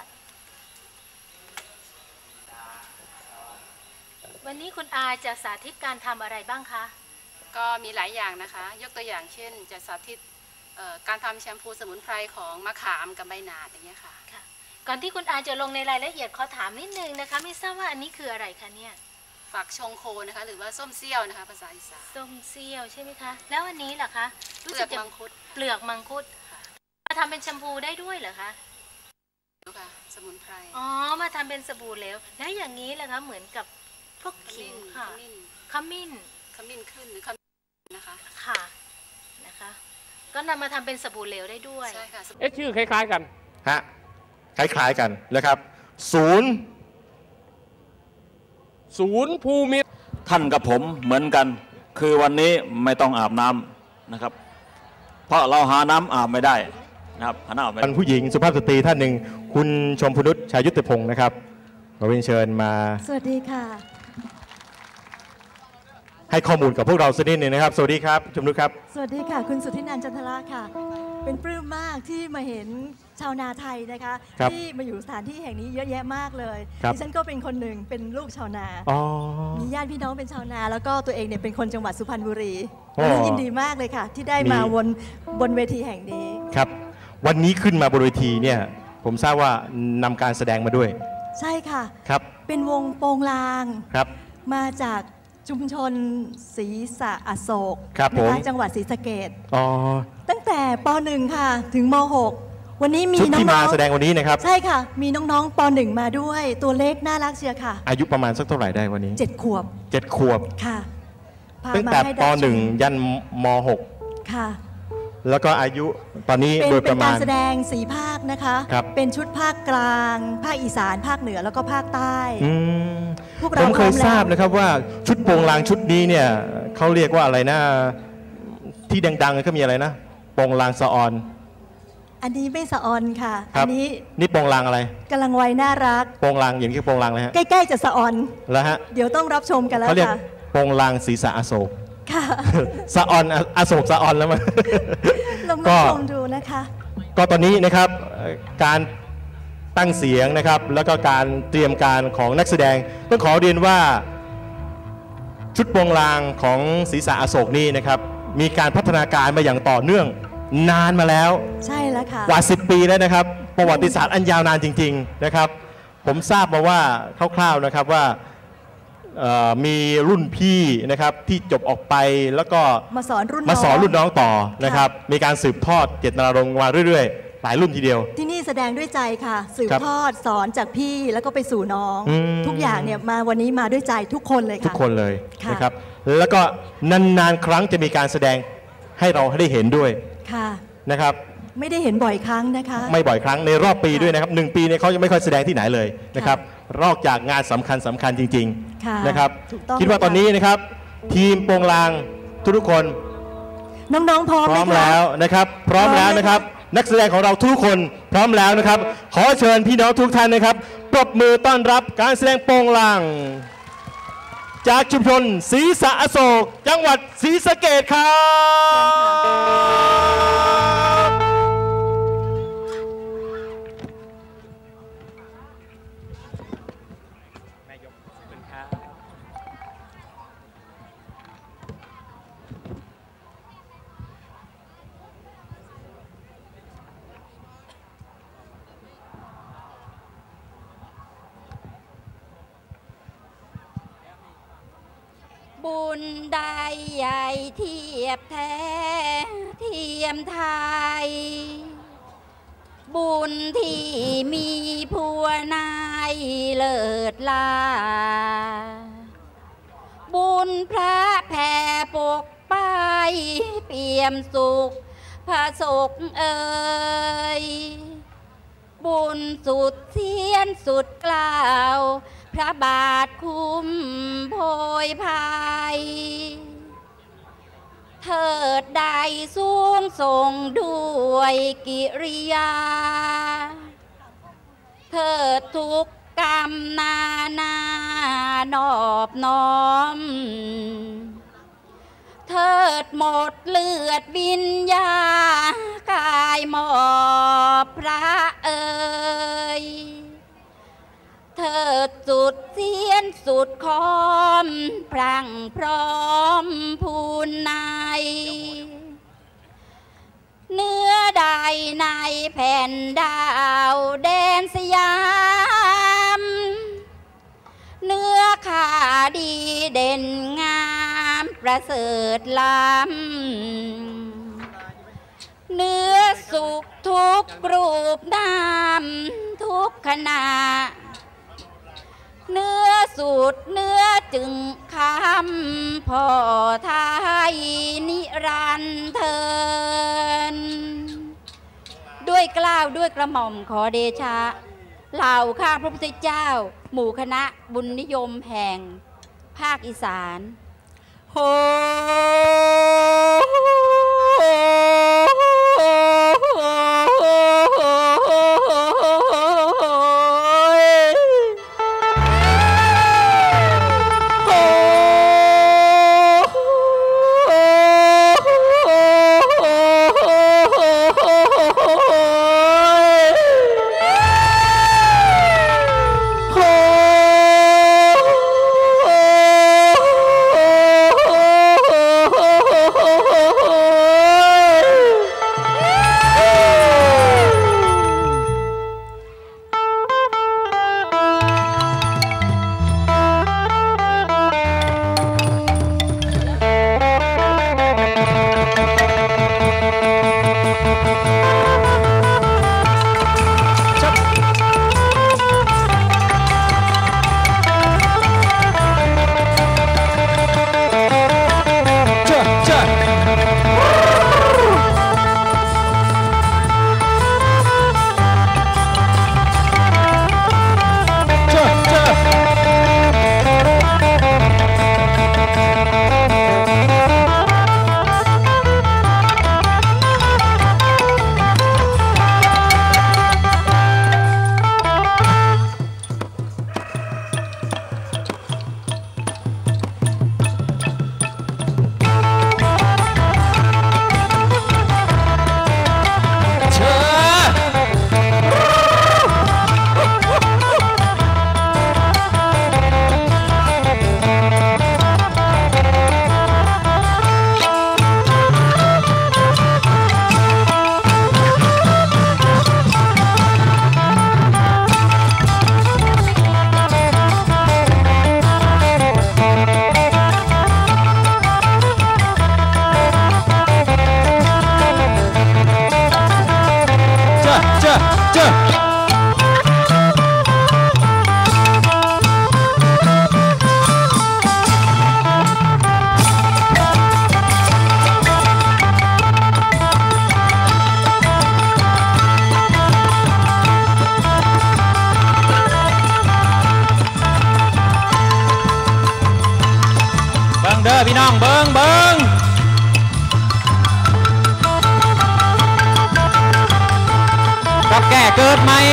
วันนี้คุณอาจะสาธิตการทำอะไรบ้างคะก็มีหลายอย่างนะคะ ยกตัวอย่างเช่น จะสาธิตการทำแชมพูสมุนไพรของมะขามกับใบหนาดอย่างเงี้ยค่ะก่อนที่คุณอาจะลงในรายละเอียดขอถามนิดนึงนะคะ ไม่ทราบว่าอันนี้คืออะไรคะเนี่ยฝักชงโคนะคะหรือว่าส้มเซี่ยวนะคะภาษาอีสานส้มเซี่ยวใช่ไหมคะ แล้วอันนี้ล่ะคะเปรู้ลืสึอกกจะมังคุดเปลือกมังคุดมาทำเป็นแชมพูได้ด้วยเหรอคะค่ะสมุนไพรอ๋อ มาทำเป็นสบู่เหลว แล้วอย่างนี้ล่ะคะ เหมือนกับพวกขิงค่ะ ขมิ้นขมิ้นขึ้นหรือขมิ้นนะคะค่ะ นะคะ ก็นำมาทำเป็นสบู่เหลวได้ด้วยใช่ค่ะชื่อคล้ายๆกันฮะคล้ายๆกันนะครับศูนย์ศูนย์ภูมิท่านกับผมเหมือนกัน คือวันนี้ไม่ต้องอาบน้ำนะครับ เพราะเราหาน้ำอาบไม่ได้นะครับหาน้ำอาบไม่ได้ท่านผู้หญิงสุภาพสตรีท่านหนึ่งคุณชมพูนุชชายุทธพงศ์นะครับขอเรียนเชิญมาสวัสดีค่ะให้ข้อมูลกับพวกเราสักนิดหนึ่งนะครับ สวัสดีครับชมนุชครับสวัสดีค่ะ คุณสุทธินันท์จันทระค่ะ เป็นปลื้มมากที่มาเห็นชาวนาไทยนะคะครับที่มาอยู่สถานที่แห่งนี้เยอะแยะมากเลยครับดิฉันก็เป็นคนหนึ่งเป็นลูกชาวนาอ๋อมีญาติพี่น้องเป็นชาวนา แล้วก็ตัวเองเนี่ยเป็นคนจังหวัดสุพรรณบุรีโอ้วันนี้ยินดีมากเลยค่ะ ที่ได้มามีบนเวทีแห่งนี้ครับ วันนี้ขึ้นมาบนเวทีเนี่ยผมทราบว่านำการแสดงมาด้วยใช่ค่ะครับเป็นวงโปงลางครับมาจากชุมชนศรีสะอโศกครับนะผมคะจังหวัดศรีสะเกษอ๋อตั้งแต่ป .1 ค่ะ ถึงม .6 วันนี้มีชุดน้ที่มาองแสดงวันนี้นะครับๆใช่ค่ะ มีน้องๆป .1 มาด้วยตัวเล็กน่ารักเชียร์ค่ะอายุประมาณสักเท่าไหร่ได้วันนี้ 7 ขวบ 7 ขวบค่ะพาตั้งมาแต่ให้ปได้ชม .1 ยันมค่ะ .6 แล้วก็อายุตอนนี้เป็นโดยปเป็นระกามาณรแสดงสีภาคนะคะครับเป็นชุดภาคกลาง ภาคอีสาน ภาคเหนือแล้วก็ภาคใต้อืมพวกผเรามเคยพร้อมแล้วทราบนะครับว่าชุดโปรงลางชุดนี้เนี่ยเขาเรียกว่าอะไรนะ ที่ดังๆก็มีอะไรนะโปรงลางสะออนอันนี้ไม่สะออนค่ะครัอับนนี้นี่โปรงลางอะไรกำลังวัยน่ารักโปรงลางอย่างนี้คือโปรงลางเลยฮะใกล้ๆจะสะออนแล้วฮะเดี๋ยวต้องรับชมกันแล้วเขาเรียกค่ะโปรงลางศีรษะอโศกค่ะสะออนอโศกสะออนแล้วมั้งลองก็รับชมดูนะคะก็ตอนนี้นะครับการตั้งเสียงนะครับ แล้วก็การเตรียมการของนักแสดงต้องขอเรียนว่าชุดโปรงลางของศีรษะอโศกนี้นะครับ มีการพัฒนาการมาอย่างต่อเนื่องนานมาแล้วใช่แล้วค่ะกว่า 10 ปีแล้วนะครับ ประวัติศาสตร์อันยาวนานจริง ๆนะครับ ผมทราบมาว่าคร่าวๆนะครับว่ามีรุ่นพี่นะครับที่จบออกไปแล้วก็มาสอนรุ่นมาสอนน้องรุ่นน้องต่อนะครับ มีการสืบทอดเจตนารมณ์มาเรื่อยๆ หลายรุ่นทีเดียวที่นี่แสดงด้วยใจค่ะ สืบครับทอดสอนจากพี่แล้วก็ไปสู่น้องอืมทุกอย่างเนี่ยมาวันนี้มาด้วยใจทุกคนเลยทุกค่ะคนเลยค่ะนะครับ แล้วก็นานๆครั้งจะมีการแสดงให้เราได้เห็นด้วยค่ะนะครับไม่ได้เห็นบ่อยครั้งนะคะไม่บ่อยครั้งในรอบปีด้วยนะครับ1 ปีเนี่ยเขาจะไม่ค่อยแสดงที่ไหนเลยนะครับนอกจากงานสำคัญจริงค่ะๆนะครับถูกต้องคิดว่าตอนนี้นะครับ ทีมโปรงลางทุกๆคนน้องๆพร้อมพไหมร้อมคะแล้วนะครับ พร้อมแล้วนะครับ นักแสดงของเราทุกคนพร้อมแล้วนะครับ ขอเชิญพี่น้องทุกท่านนะครับปรบมือต้อนรับการแสดงโปรงลาง จากชุมชนศรีสะอโศกจังหวัดศรีสะเกษครับบุญใดใหญ่เทียบแท้เทียมไทย บุญที่มีผัวนายเลิศลา บุญพระแผ่ปกไปเปี่ยมสุขพระศกเอ่ยบุญสุดเทียนสุดกล่าว พระบาทคุ้มโพยภัยถิดใดสูงส่งด้วยกิริยาเถิดทุกกรรมนานอบน้อมเถิดหมดเลือดวิญญากายหมอบพระเอ๋ยเถิดสุดเสียนสุดคอมพรั่งพร้อมพูนในเนื้อใดในแผ่นดาวแดนสยามเนื้อขาดีเด่นงามประเสริฐล้ำเนื้อสุขทุกรูปนามทุกขณะเนื้อสูตรเนื้อจึงคำพ่อไทยนิรันดร์เทินด้วยเกล้าวด้วยกระหม่อมขอเดชะเหล่าข้าพระพุทธเจ้าหมู่คณะบุญนิยมแห่งภาคอีสานโฮพี่น้องเบิ้งกับแก่เกิดใหม่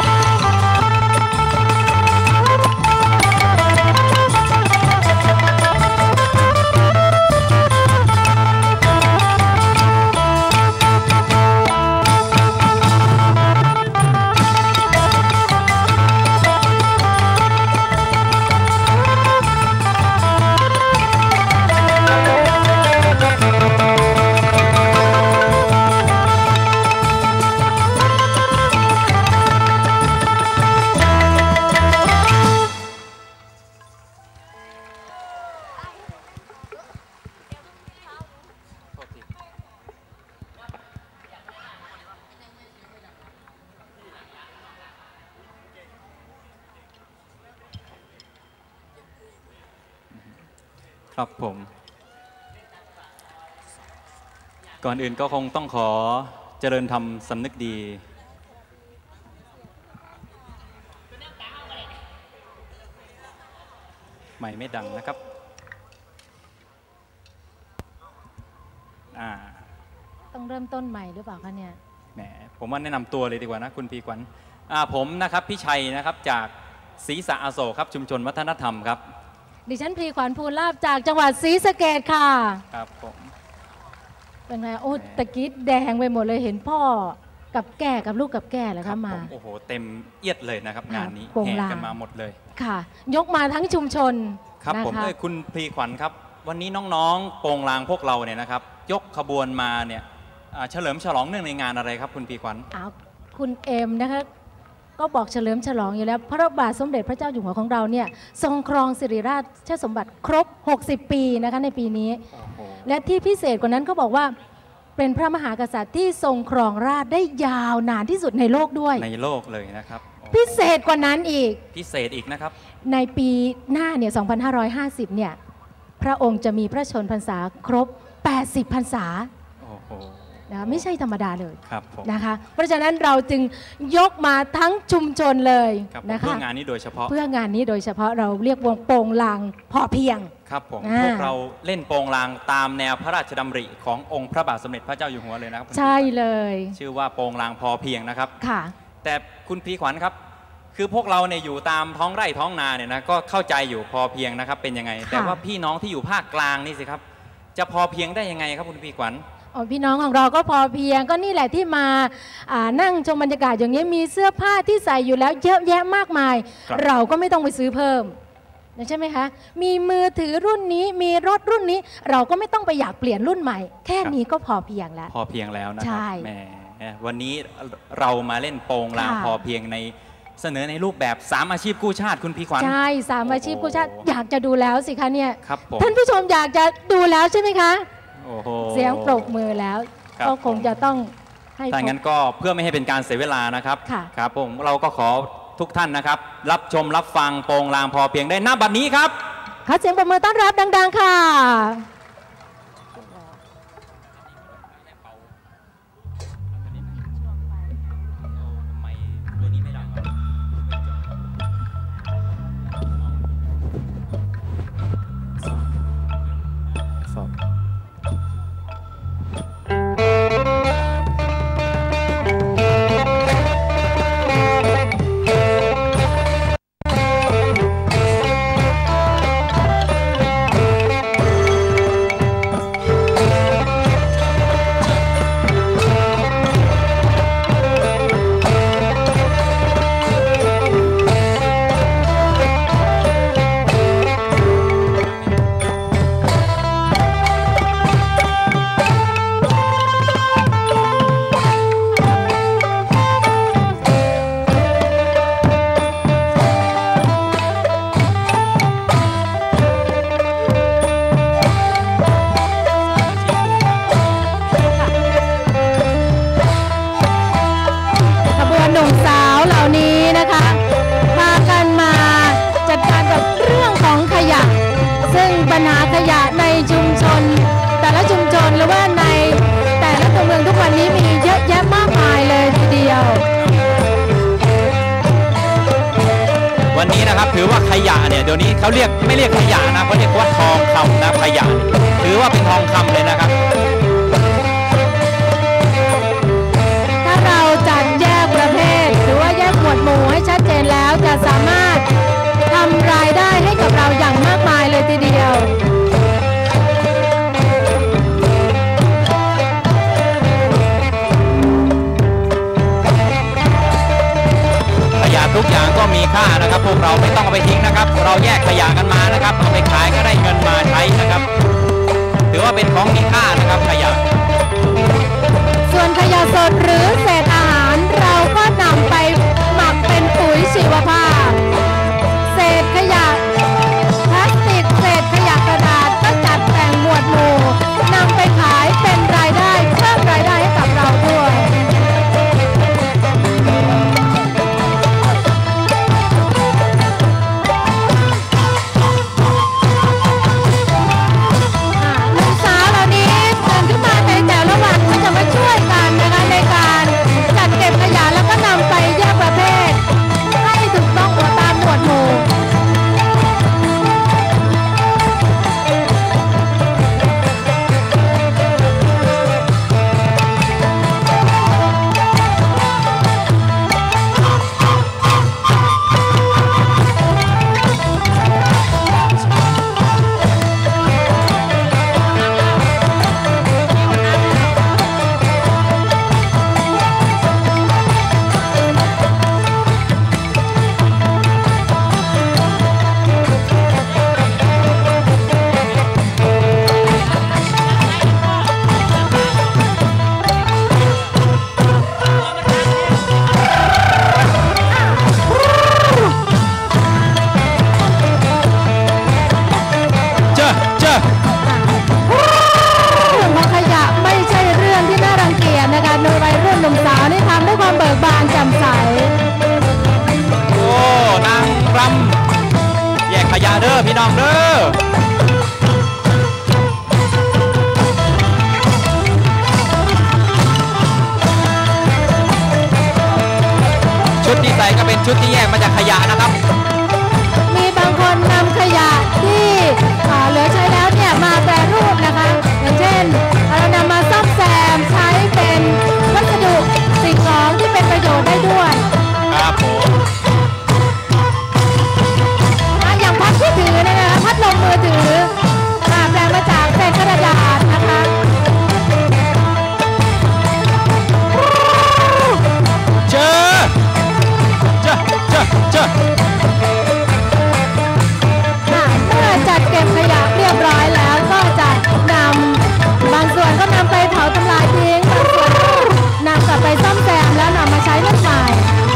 ครับผมก่อนอื่นก็คงต้องขอเจริญธรรมสำนึกดีไม่ดังนะครับต้องเริ่มต้นใหม่หรือเปล่าคะเนี่ยแหมผมว่าแนะนำตัวเลยดีกว่านะคุณพีขวัญผมนะครับพี่ชัยนะครับจากศรีสะอโศกครับชุมชนวัฒนธรรมครับดิฉันพรีขวัญภูลาภจากจังหวัดศรีสะเกษค่ะครับผมเป็นไงโอ้ตะกี้แดงไปหมดเลยเห็นพ่อกับแก่กับลูกกับแก่แล้วครับมาโอ้โหเต็มเอียดเลยนะครับงานนี้แห่กันมาหมดเลยค่ะยกมาทั้งชุมชนครับผมคุณพรีขวัญครับวันนี้น้องๆโปงลางพวกเราเนี่ยนะครับยกขบวนมาเนี่ยเฉลิมฉลองเนื่องในงานอะไรครับคุณพรีขวัญคุณเอ็มนะคะก็บอกเฉลิมฉลองอยู่แล้วพระบาทสมเด็จพระเจ้าอยู่หัวของเราเนี่ยทรงครองสิริราชสมบัติครบ60ปีนะคะในปีนี้และที่พิเศษกว่านั้นก็บอกว่าเป็นพระมหากษัตริย์ที่ทรงครองราชย์ได้ยาวนานที่สุดในโลกด้วยในโลกเลยนะครับพิเศษกว่านั้นอีกพิเศษอีกนะครับในปีหน้าเนี่ย2550เนี่ยพระองค์จะมีพระชนพรรษาครบ80พรรษานะไม่ใช่ธรรมดาเลยนะคะเพราะฉะนั้นเราจึงยกมาทั้งชุมชนเลยนะคะเพื่องานนี้โดยเฉพาะเพื่องานนี้โดยเฉพาะเราเรียกวงโปงลางพอเพียงครับผมพวกเราเล่นโปงลางตามแนวพระราชดำริขององค์พระบาทสมเด็จพระเจ้าอยู่หัวเลยนะครับใช่เลยชื่อว่าโปงลางพอเพียงนะครับค่ะแต่คุณพีขวัญครับคือพวกเราเนี่ยอยู่ตามท้องไร่ท้องนาเนี่ยนะก็เข้าใจอยู่พอเพียงนะครับเป็นยังไงแต่ว่าพี่น้องที่อยู่ภาคกลางนี่สิครับจะพอเพียงได้ยังไงครับคุณพีขวัญพี่น้องของเราก็พอเพียงก็นี่แหละที่มานั่งชมบรรยากาศอย่างนี้มีเสื้อผ้าที่ใส่อยู่แล้วเยอะแยะมากมายเราก็ไม่ต้องไปซื้อเพิ่มใช่ไหมคะมีมือถือรุ่นนี้มีรถรุ่นนี้เราก็ไม่ต้องไปอยากเปลี่ยนรุ่นใหม่แค่นี้ก็พอเพียงแล้วพอเพียงแล้วนะครับแหมวันนี้เรามาเล่นโปงลางพอเพียงในเสนอในรูปแบบ3อาชีพกู้ชาติคุณพีขวัญใช่3อาชีพกู้ชาติอยากจะดูแล้วสิคะเนี่ยท่านผู้ชมอยากจะดูแล้วใช่ไหมคะเสียงปรบมือแล้วก็คงจะต้องให้ถ้างั้นก็เพื่อไม่ให้เป็นการเสียเวลานะครับครับผมเราก็ขอทุกท่านนะครับรับชมรับฟังโปงลางพอเพียงได้ณบัดนี้ครับขอเสียงปรบมือต้อนรับดังๆค่ะปัญหาขยะในชุมชนแต่ละชุมชนหรือว่าในแต่ละตัวเมืองทุกวันนี้มีเยอะแยะมากมายเลยทีเดียววันนี้นะครับถือว่าขยะเนี่ยเดี๋ยวนี้เขาไม่เรียกขยะนะเขาเรียกว่าทองคำนะขยะถือว่าเป็นทองคำเลยนะครับถ้าเราจัดแยกประเภทหรือว่าแยกหมวดหมู่ให้ชัดเจนแล้วจะสามารถทำรายได้ให้กับเราอย่างมากมายเลยทีเดียวขยะทุกอย่างก็มีค่านะครับพวกเราไม่ต้องเอาไปทิ้งนะครับเราแยกขยะกันมานะครับเอาไปขายก็ได้เงินมาใช้นะครับถือว่าเป็นของมีค่านะครับขยะส่วนขยะสดหรือเศษอาหารเราก็นำไปหมักเป็นปุ๋ยชีวภาพเศษขยะพลาสติกเศษขยะกระดาษก็จัดแต่งหมวดหมู่นำไปขายเป็นรายได้เพิ่มรายได้ให้กับเราด้วยหนุ่มสาวเหล่านี้พี่น้องเด้อชุดที่ใส่ก็เป็นชุดที่แยกมาจากขยะนะครับมีบางคนนำขยะที่เหลือใช้แล้วเนี่ยมาแปรรูปนะคะอย่างเช่นเรานำมาซ่อมแซมใช้เป็นวัสดุสิ่งของที่เป็นประโยชน์ได้ด้วยครับผมอย่างพัดที่ถือนะคะพัดลมมือถือแปลงมาจากเศษกระดาษนะคะเจอเมื่อจัดเก็บขยะเรียบร้อยแล้วก็จะนำบางส่วนก็นำไปเผาทำลายทิ้งบางส่วนก็นำกลับไปซ่อมแซมแล้วนำมาใช้เมื่อใหม่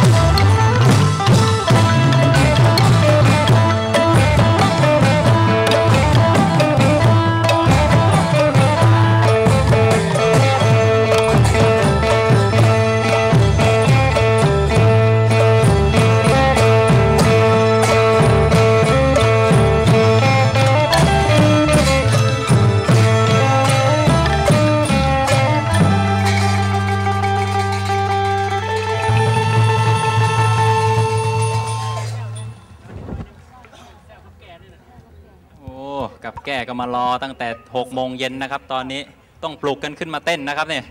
กับแก่ก็มารอตั้งแต่6 โมงเย็นนะครับตอนนี้ต้องปลุกกันขึ้นมาเต้นนะครับเนี่ย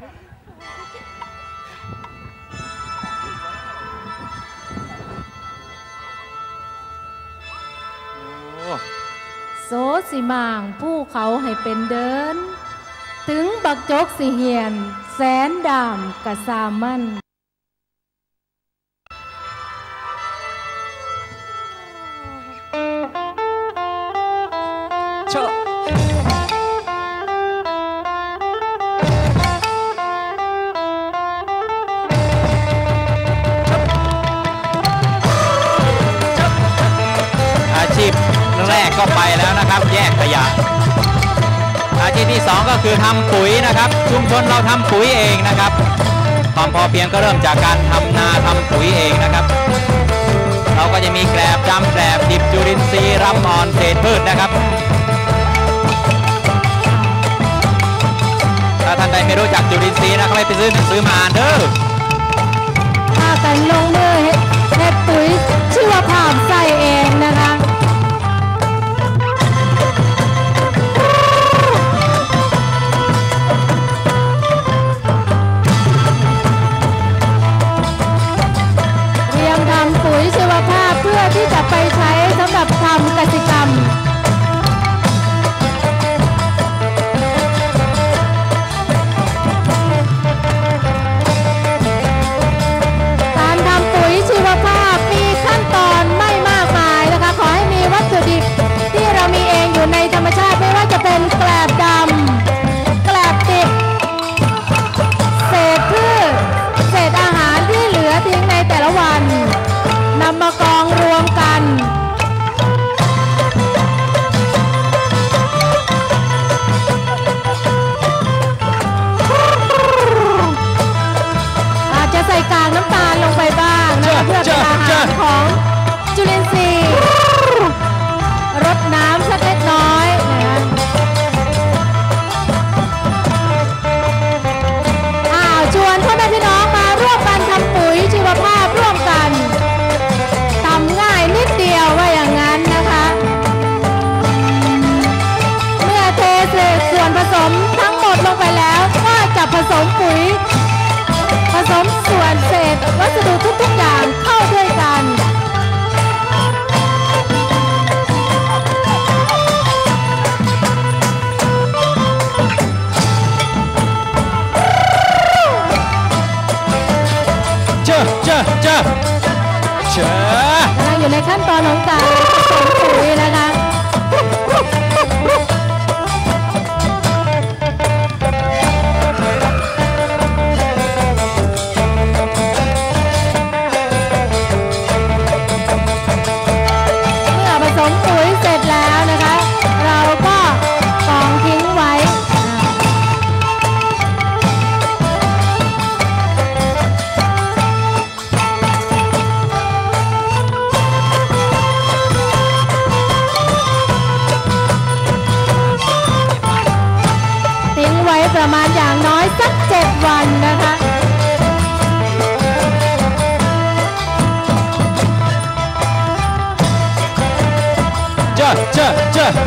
โซสิมางผู้เขาให้เป็นเดินถึงบักจกสิเหียนแสนดามกะสามันอาชีพแรกก็ไปแล้วนะครับแยกขยะอาชีพที่2ก็คือทำปุ๋ยนะครับชุมชนเราทำปุ๋ยเองนะครับความพอเพียงก็เริ่มจากการทำนาทำปุ๋ยเองนะครับเราก็จะมีแกลบดำแกลบดิบจุลินทรีย์รำอ่อนเศษพืชนะครับถ้าท่านใดไม่รู้จักจุลินทรีย์นะก็ไปซื้อหนังสือมาอ่านเด้อถ้ากันลงมือเฮ็ดปุ๋ยชื่อว่าภาพใส่เองนะคะเตรียมทำปุ๋ยชีวภาพเพื่อที่จะไปใช้สำหรับทำกสิกรรมชีวภาพมีขั้นตอนไม่มากมายนะคะขอให้มีวัตถุดิบที่เรามีเองอยู่ในธรรมชาติไม่ว่าจะเป็นแกลบดำแกลบดิบเศษพืชเศษอาหารที่เหลือทิ้งในแต่ละวันนำมากองรวมกันอาจจะใส่กากน้ำตาลลงไปบ้างเพื่อเป็นอาหารของจุลินทรีย์รดน้ำสักเล็กน้อยนะชวนพ่อแม่พี่น้องมาร่วมกันทำปุ๋ยชีวภาพร่วมกันทำง่ายนิดเดียวว่าอย่างนั้นนะคะเมื่อเทส่วนผสมทั้งหมดลงไปแล้วก็จะผสมปุ๋ยผสมส่วนเศษวัสดุทุกๆอย่างเข้าด้วยกันกำลังอยู่ในขั้นตอนของการผสมปุ๋ยนะคะประมาณอย่างน้อยสัก7 วันนะคะเจ้าเจ้าเจ้า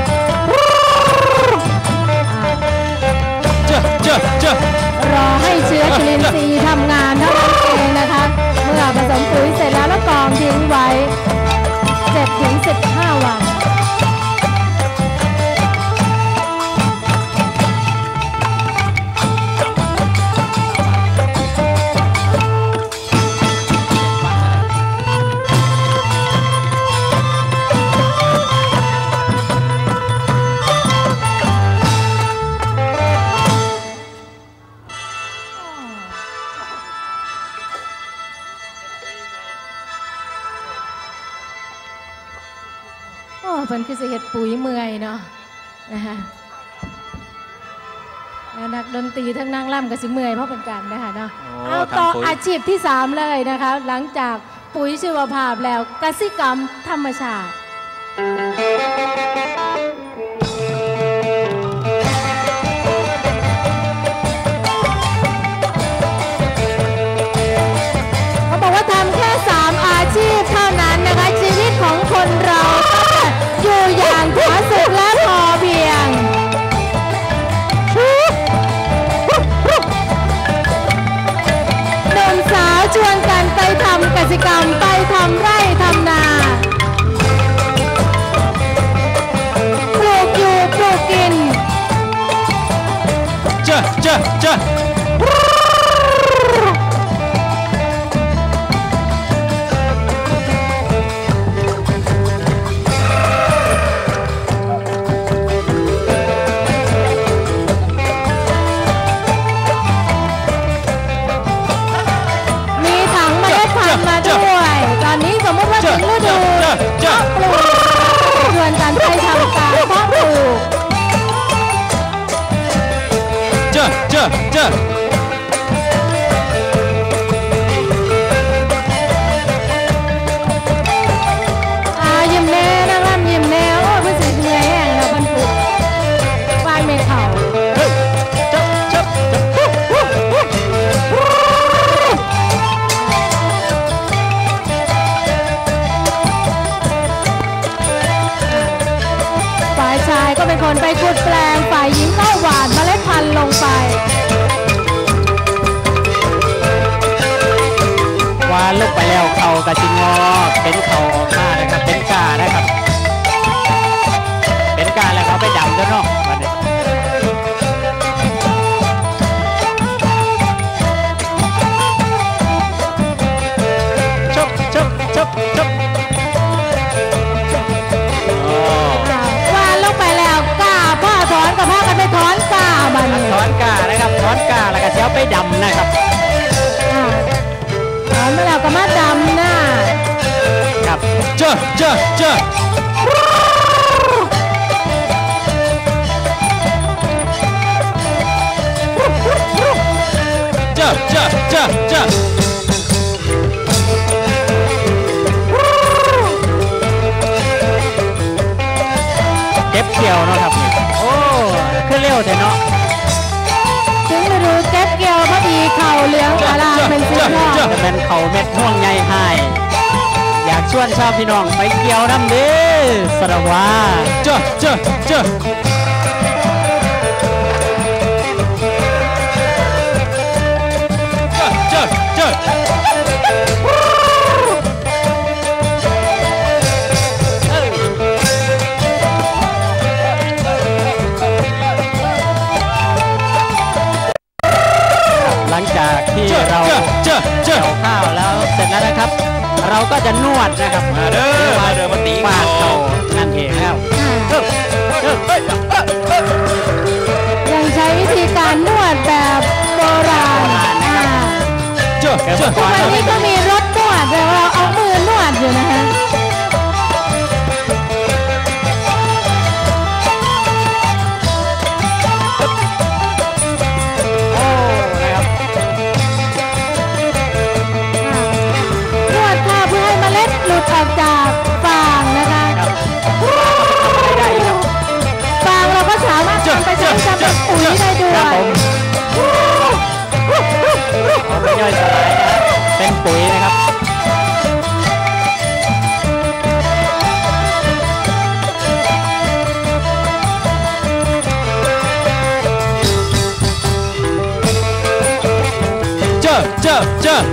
เจ้าเจ้าเจ้ารอให้เชื้อจุลินทรีย์ทำงานเท่านั้นเองนะคะ เมื่อผสมปุ๋ยเสร็จแล้วแล้วกรองทิ้งไว้ 7-15 วัน โอ้เพิ่นคือสิเฮ็ดปุ๋ยเมื่อยเนาะนะคะนักดนตรีทั้งนางร่ำก็สิเมื่อยเพราะเป็นกันนะคะเนาะเอาต่ออาชีพที่ 3 เลยนะคะ หลังจากปุ๋ยชีวภาพแล้วกสิกรรมธรรมชาติเขาบอกว่าทำแค่3 อาชีพเท่านั้นนะคะชีวิตของคนเราอยู่อย่างผาสุกและพอเพียงหนุ่มสาวชวนกันไปทำกิจกรรมไปทำไร่ทำนาปลูกอยู่ปลูกกินเจ้าเจ้าเจ้ามาด้วยตอนนี้สมมติว่าถึงฤดูเพาะปลูกชวนกันไปทำการเพาะปลูกเจ้าเจ้าเจ้ายิ้มแน่นางรำยิ้มแน่โอ้เพื่อสิเหนื่อยแห้งเราบรรทุกบ้านเมฆเขาชายก็เป็นคนไปขุดแปลงฝ่ายหญิงก็หว่านเมล็ดพันธุ์ลงไปหวานลงไปแล้วเขากระชิงงอเป็นเขาออกมานะครับเป็นกานะครับเป็นกาแล้วเขาไปดำด้วยเนาะวันนี้ชบชบชบชบถอนกับผ้ากันไปถอนกาบันถอนกานะครับถอนกาแล้วก็เสียไปดำนะครับถอนมาแล้วก็มาดำหน้าครับเจ้าเจ้าเจ้าเจ้าเจ้าเจ้าเจ้าเก็บเกี่ยวเนาะครับโอ้ขึ้นเร็วแต่เนาะถึงฤดูเก็บเกี่ยวพอดีเข่าเหลืองอลามเป็นสีทองจะเป็นเข่าเม็ดม่วงใหญ่หายอยากชวนชาวพี่น้องไปเกี่ยวน้ำเด้อสระวาเจ้าเจ้าเจ้าเจ้าเจ้าหลังจากที่เราเกี่ยวข้าวแล้วเสร็จแล้วนะครับเราก็จะนวดนะครับมาเด้อมาตีปากเขานั่นเองแล้วยังใช้วิธีการนวดแบบโบราณทุกวันนี้ก็มีรถนวดแต่เราเอามือนวดอยู่นะฮะหลุดออกจากฟางนะคะฟางเราก็สามารถนำไปใช้ทำเป็นปุ๋ยได้ด้วยย่อยสลายนะครับเป็นปุ๋ยนะครับเจ้า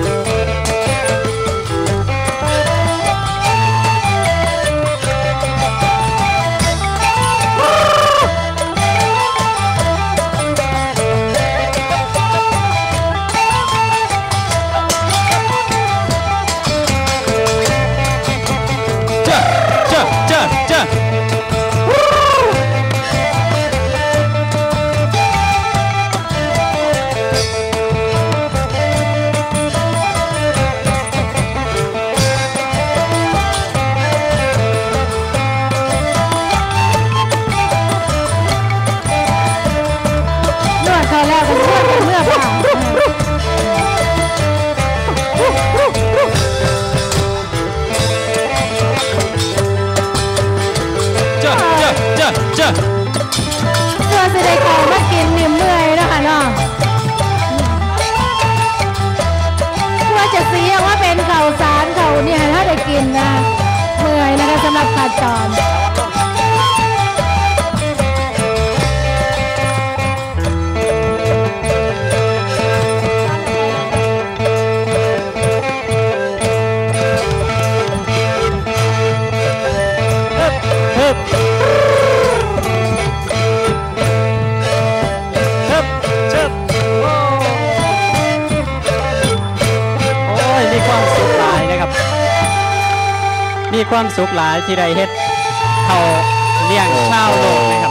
เพื่อจะได้ของมากินนิ่มเมื่อยนะคะเนาะเพื่อจะสีว่าเป็นเข่าสารเข่าเนี่ยถ้าได้กินนะเมื่อยนะคะสำหรับขาดจรมีความสุขหลายที่ได้เฮ็ดเขาเลี้ยงชาวโลกนะครับ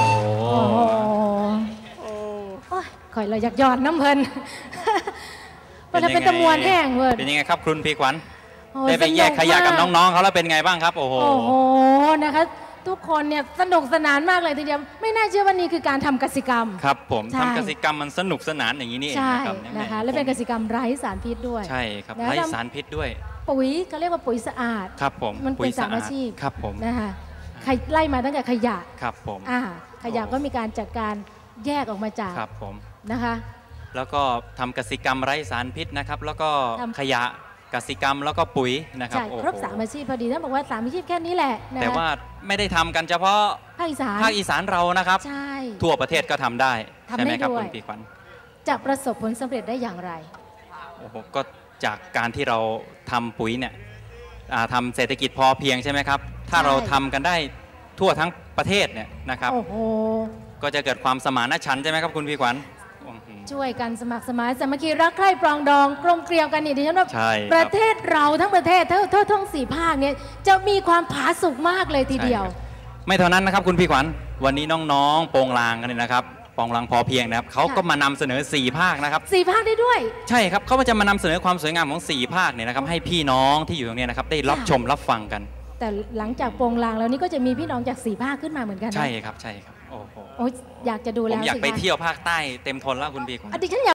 ข่อยเราอยากหยอดน้ำเพลินมันเป็นตะมวนแห้งเวิร์ดเป็นยังไงครับคุณพี่ขวัญได้ไปแยกขยะกับน้องๆเขาแล้วเป็นไงบ้างครับโอ้โหนะคะทุกคนเนี่ยสนุกสนานมากเลยทีเดียวไม่น่าเชื่อว่านี่คือการทำกสิกรรมครับผมทำกสิกรรมมันสนุกสนานอย่างนี้นี่เองนะครับนะคะและเป็นกสิกรรมไร้สารพิษด้วยใช่ครับไร้สารพิษด้วยปุ๋ยเขาเรียกว่าปุ๋ยสะอาดครับผมมันเป็นสารอาชีพครับผมนะคะไล่มาตั้งแต่ขยะครับผมขยะก็มีการจัดการแยกออกมาจากครับผมนะคะแล้วก็ทำกสิกรรมไร้สารพิษนะครับแล้วก็ขยะกสิกรรมแล้วก็ปุ๋ยนะครับครบ3อาชีพพอดีท่านบอกว่า3อาชีพแค่นี้แหละแต่ว่าไม่ได้ทำกันเฉพาะภาคอีสานเรานะครับใช่ทั่วประเทศก็ทำได้ใช่ไหมครับคุณพี่ขวัญจะประสบผลสำเร็จได้อย่างไรโอ้โหก็จากการที่เราทำปุ๋ยเนี่ยทำเศรษฐกิจพอเพียงใช่ไหมครับถ้าเราทำกันได้ทั่วทั้งประเทศเนี่ยนะครับก็จะเกิดความสมานฉันท์ใช่ไหมครับคุณพี่ขวัญช่วยกันสมัครสมานสามัคคีรักใคร่ปรองดองกลมเกลียวกันนี่ดิฉันว่าประเทศเราทั้งประเทศทั้ง4 ภาคเนี่ยจะมีความผาสุกมากเลยทีเดียวไม่เท่านั้นนะครับคุณพี่ขวัญวันนี้น้องๆโปงลางกันเลยนะครับโปงลางพอเพียงนะครับเขาก็มานำเสนอ4 ภาคนะครับ 4 ภาคได้ด้วยใช่ครับเขาก็จะมานำเสนอความสวยงามของ4 ภาคเนี่ยนะครับให้พี่น้องที่อยู่ตรงนี้นะครับได้รับชมรับฟังกันแต่หลังจากโปงลางแล้วนี่ก็จะมีพี่น้องจาก4 ภาคขึ้นมาเหมือนกันใช่ครับโอ้โหอยากจะดูแล้วผมอยากไปเที่ยวภาคใต้เต็มทนแล้วคุณพี่ขวัญดิฉันอยาก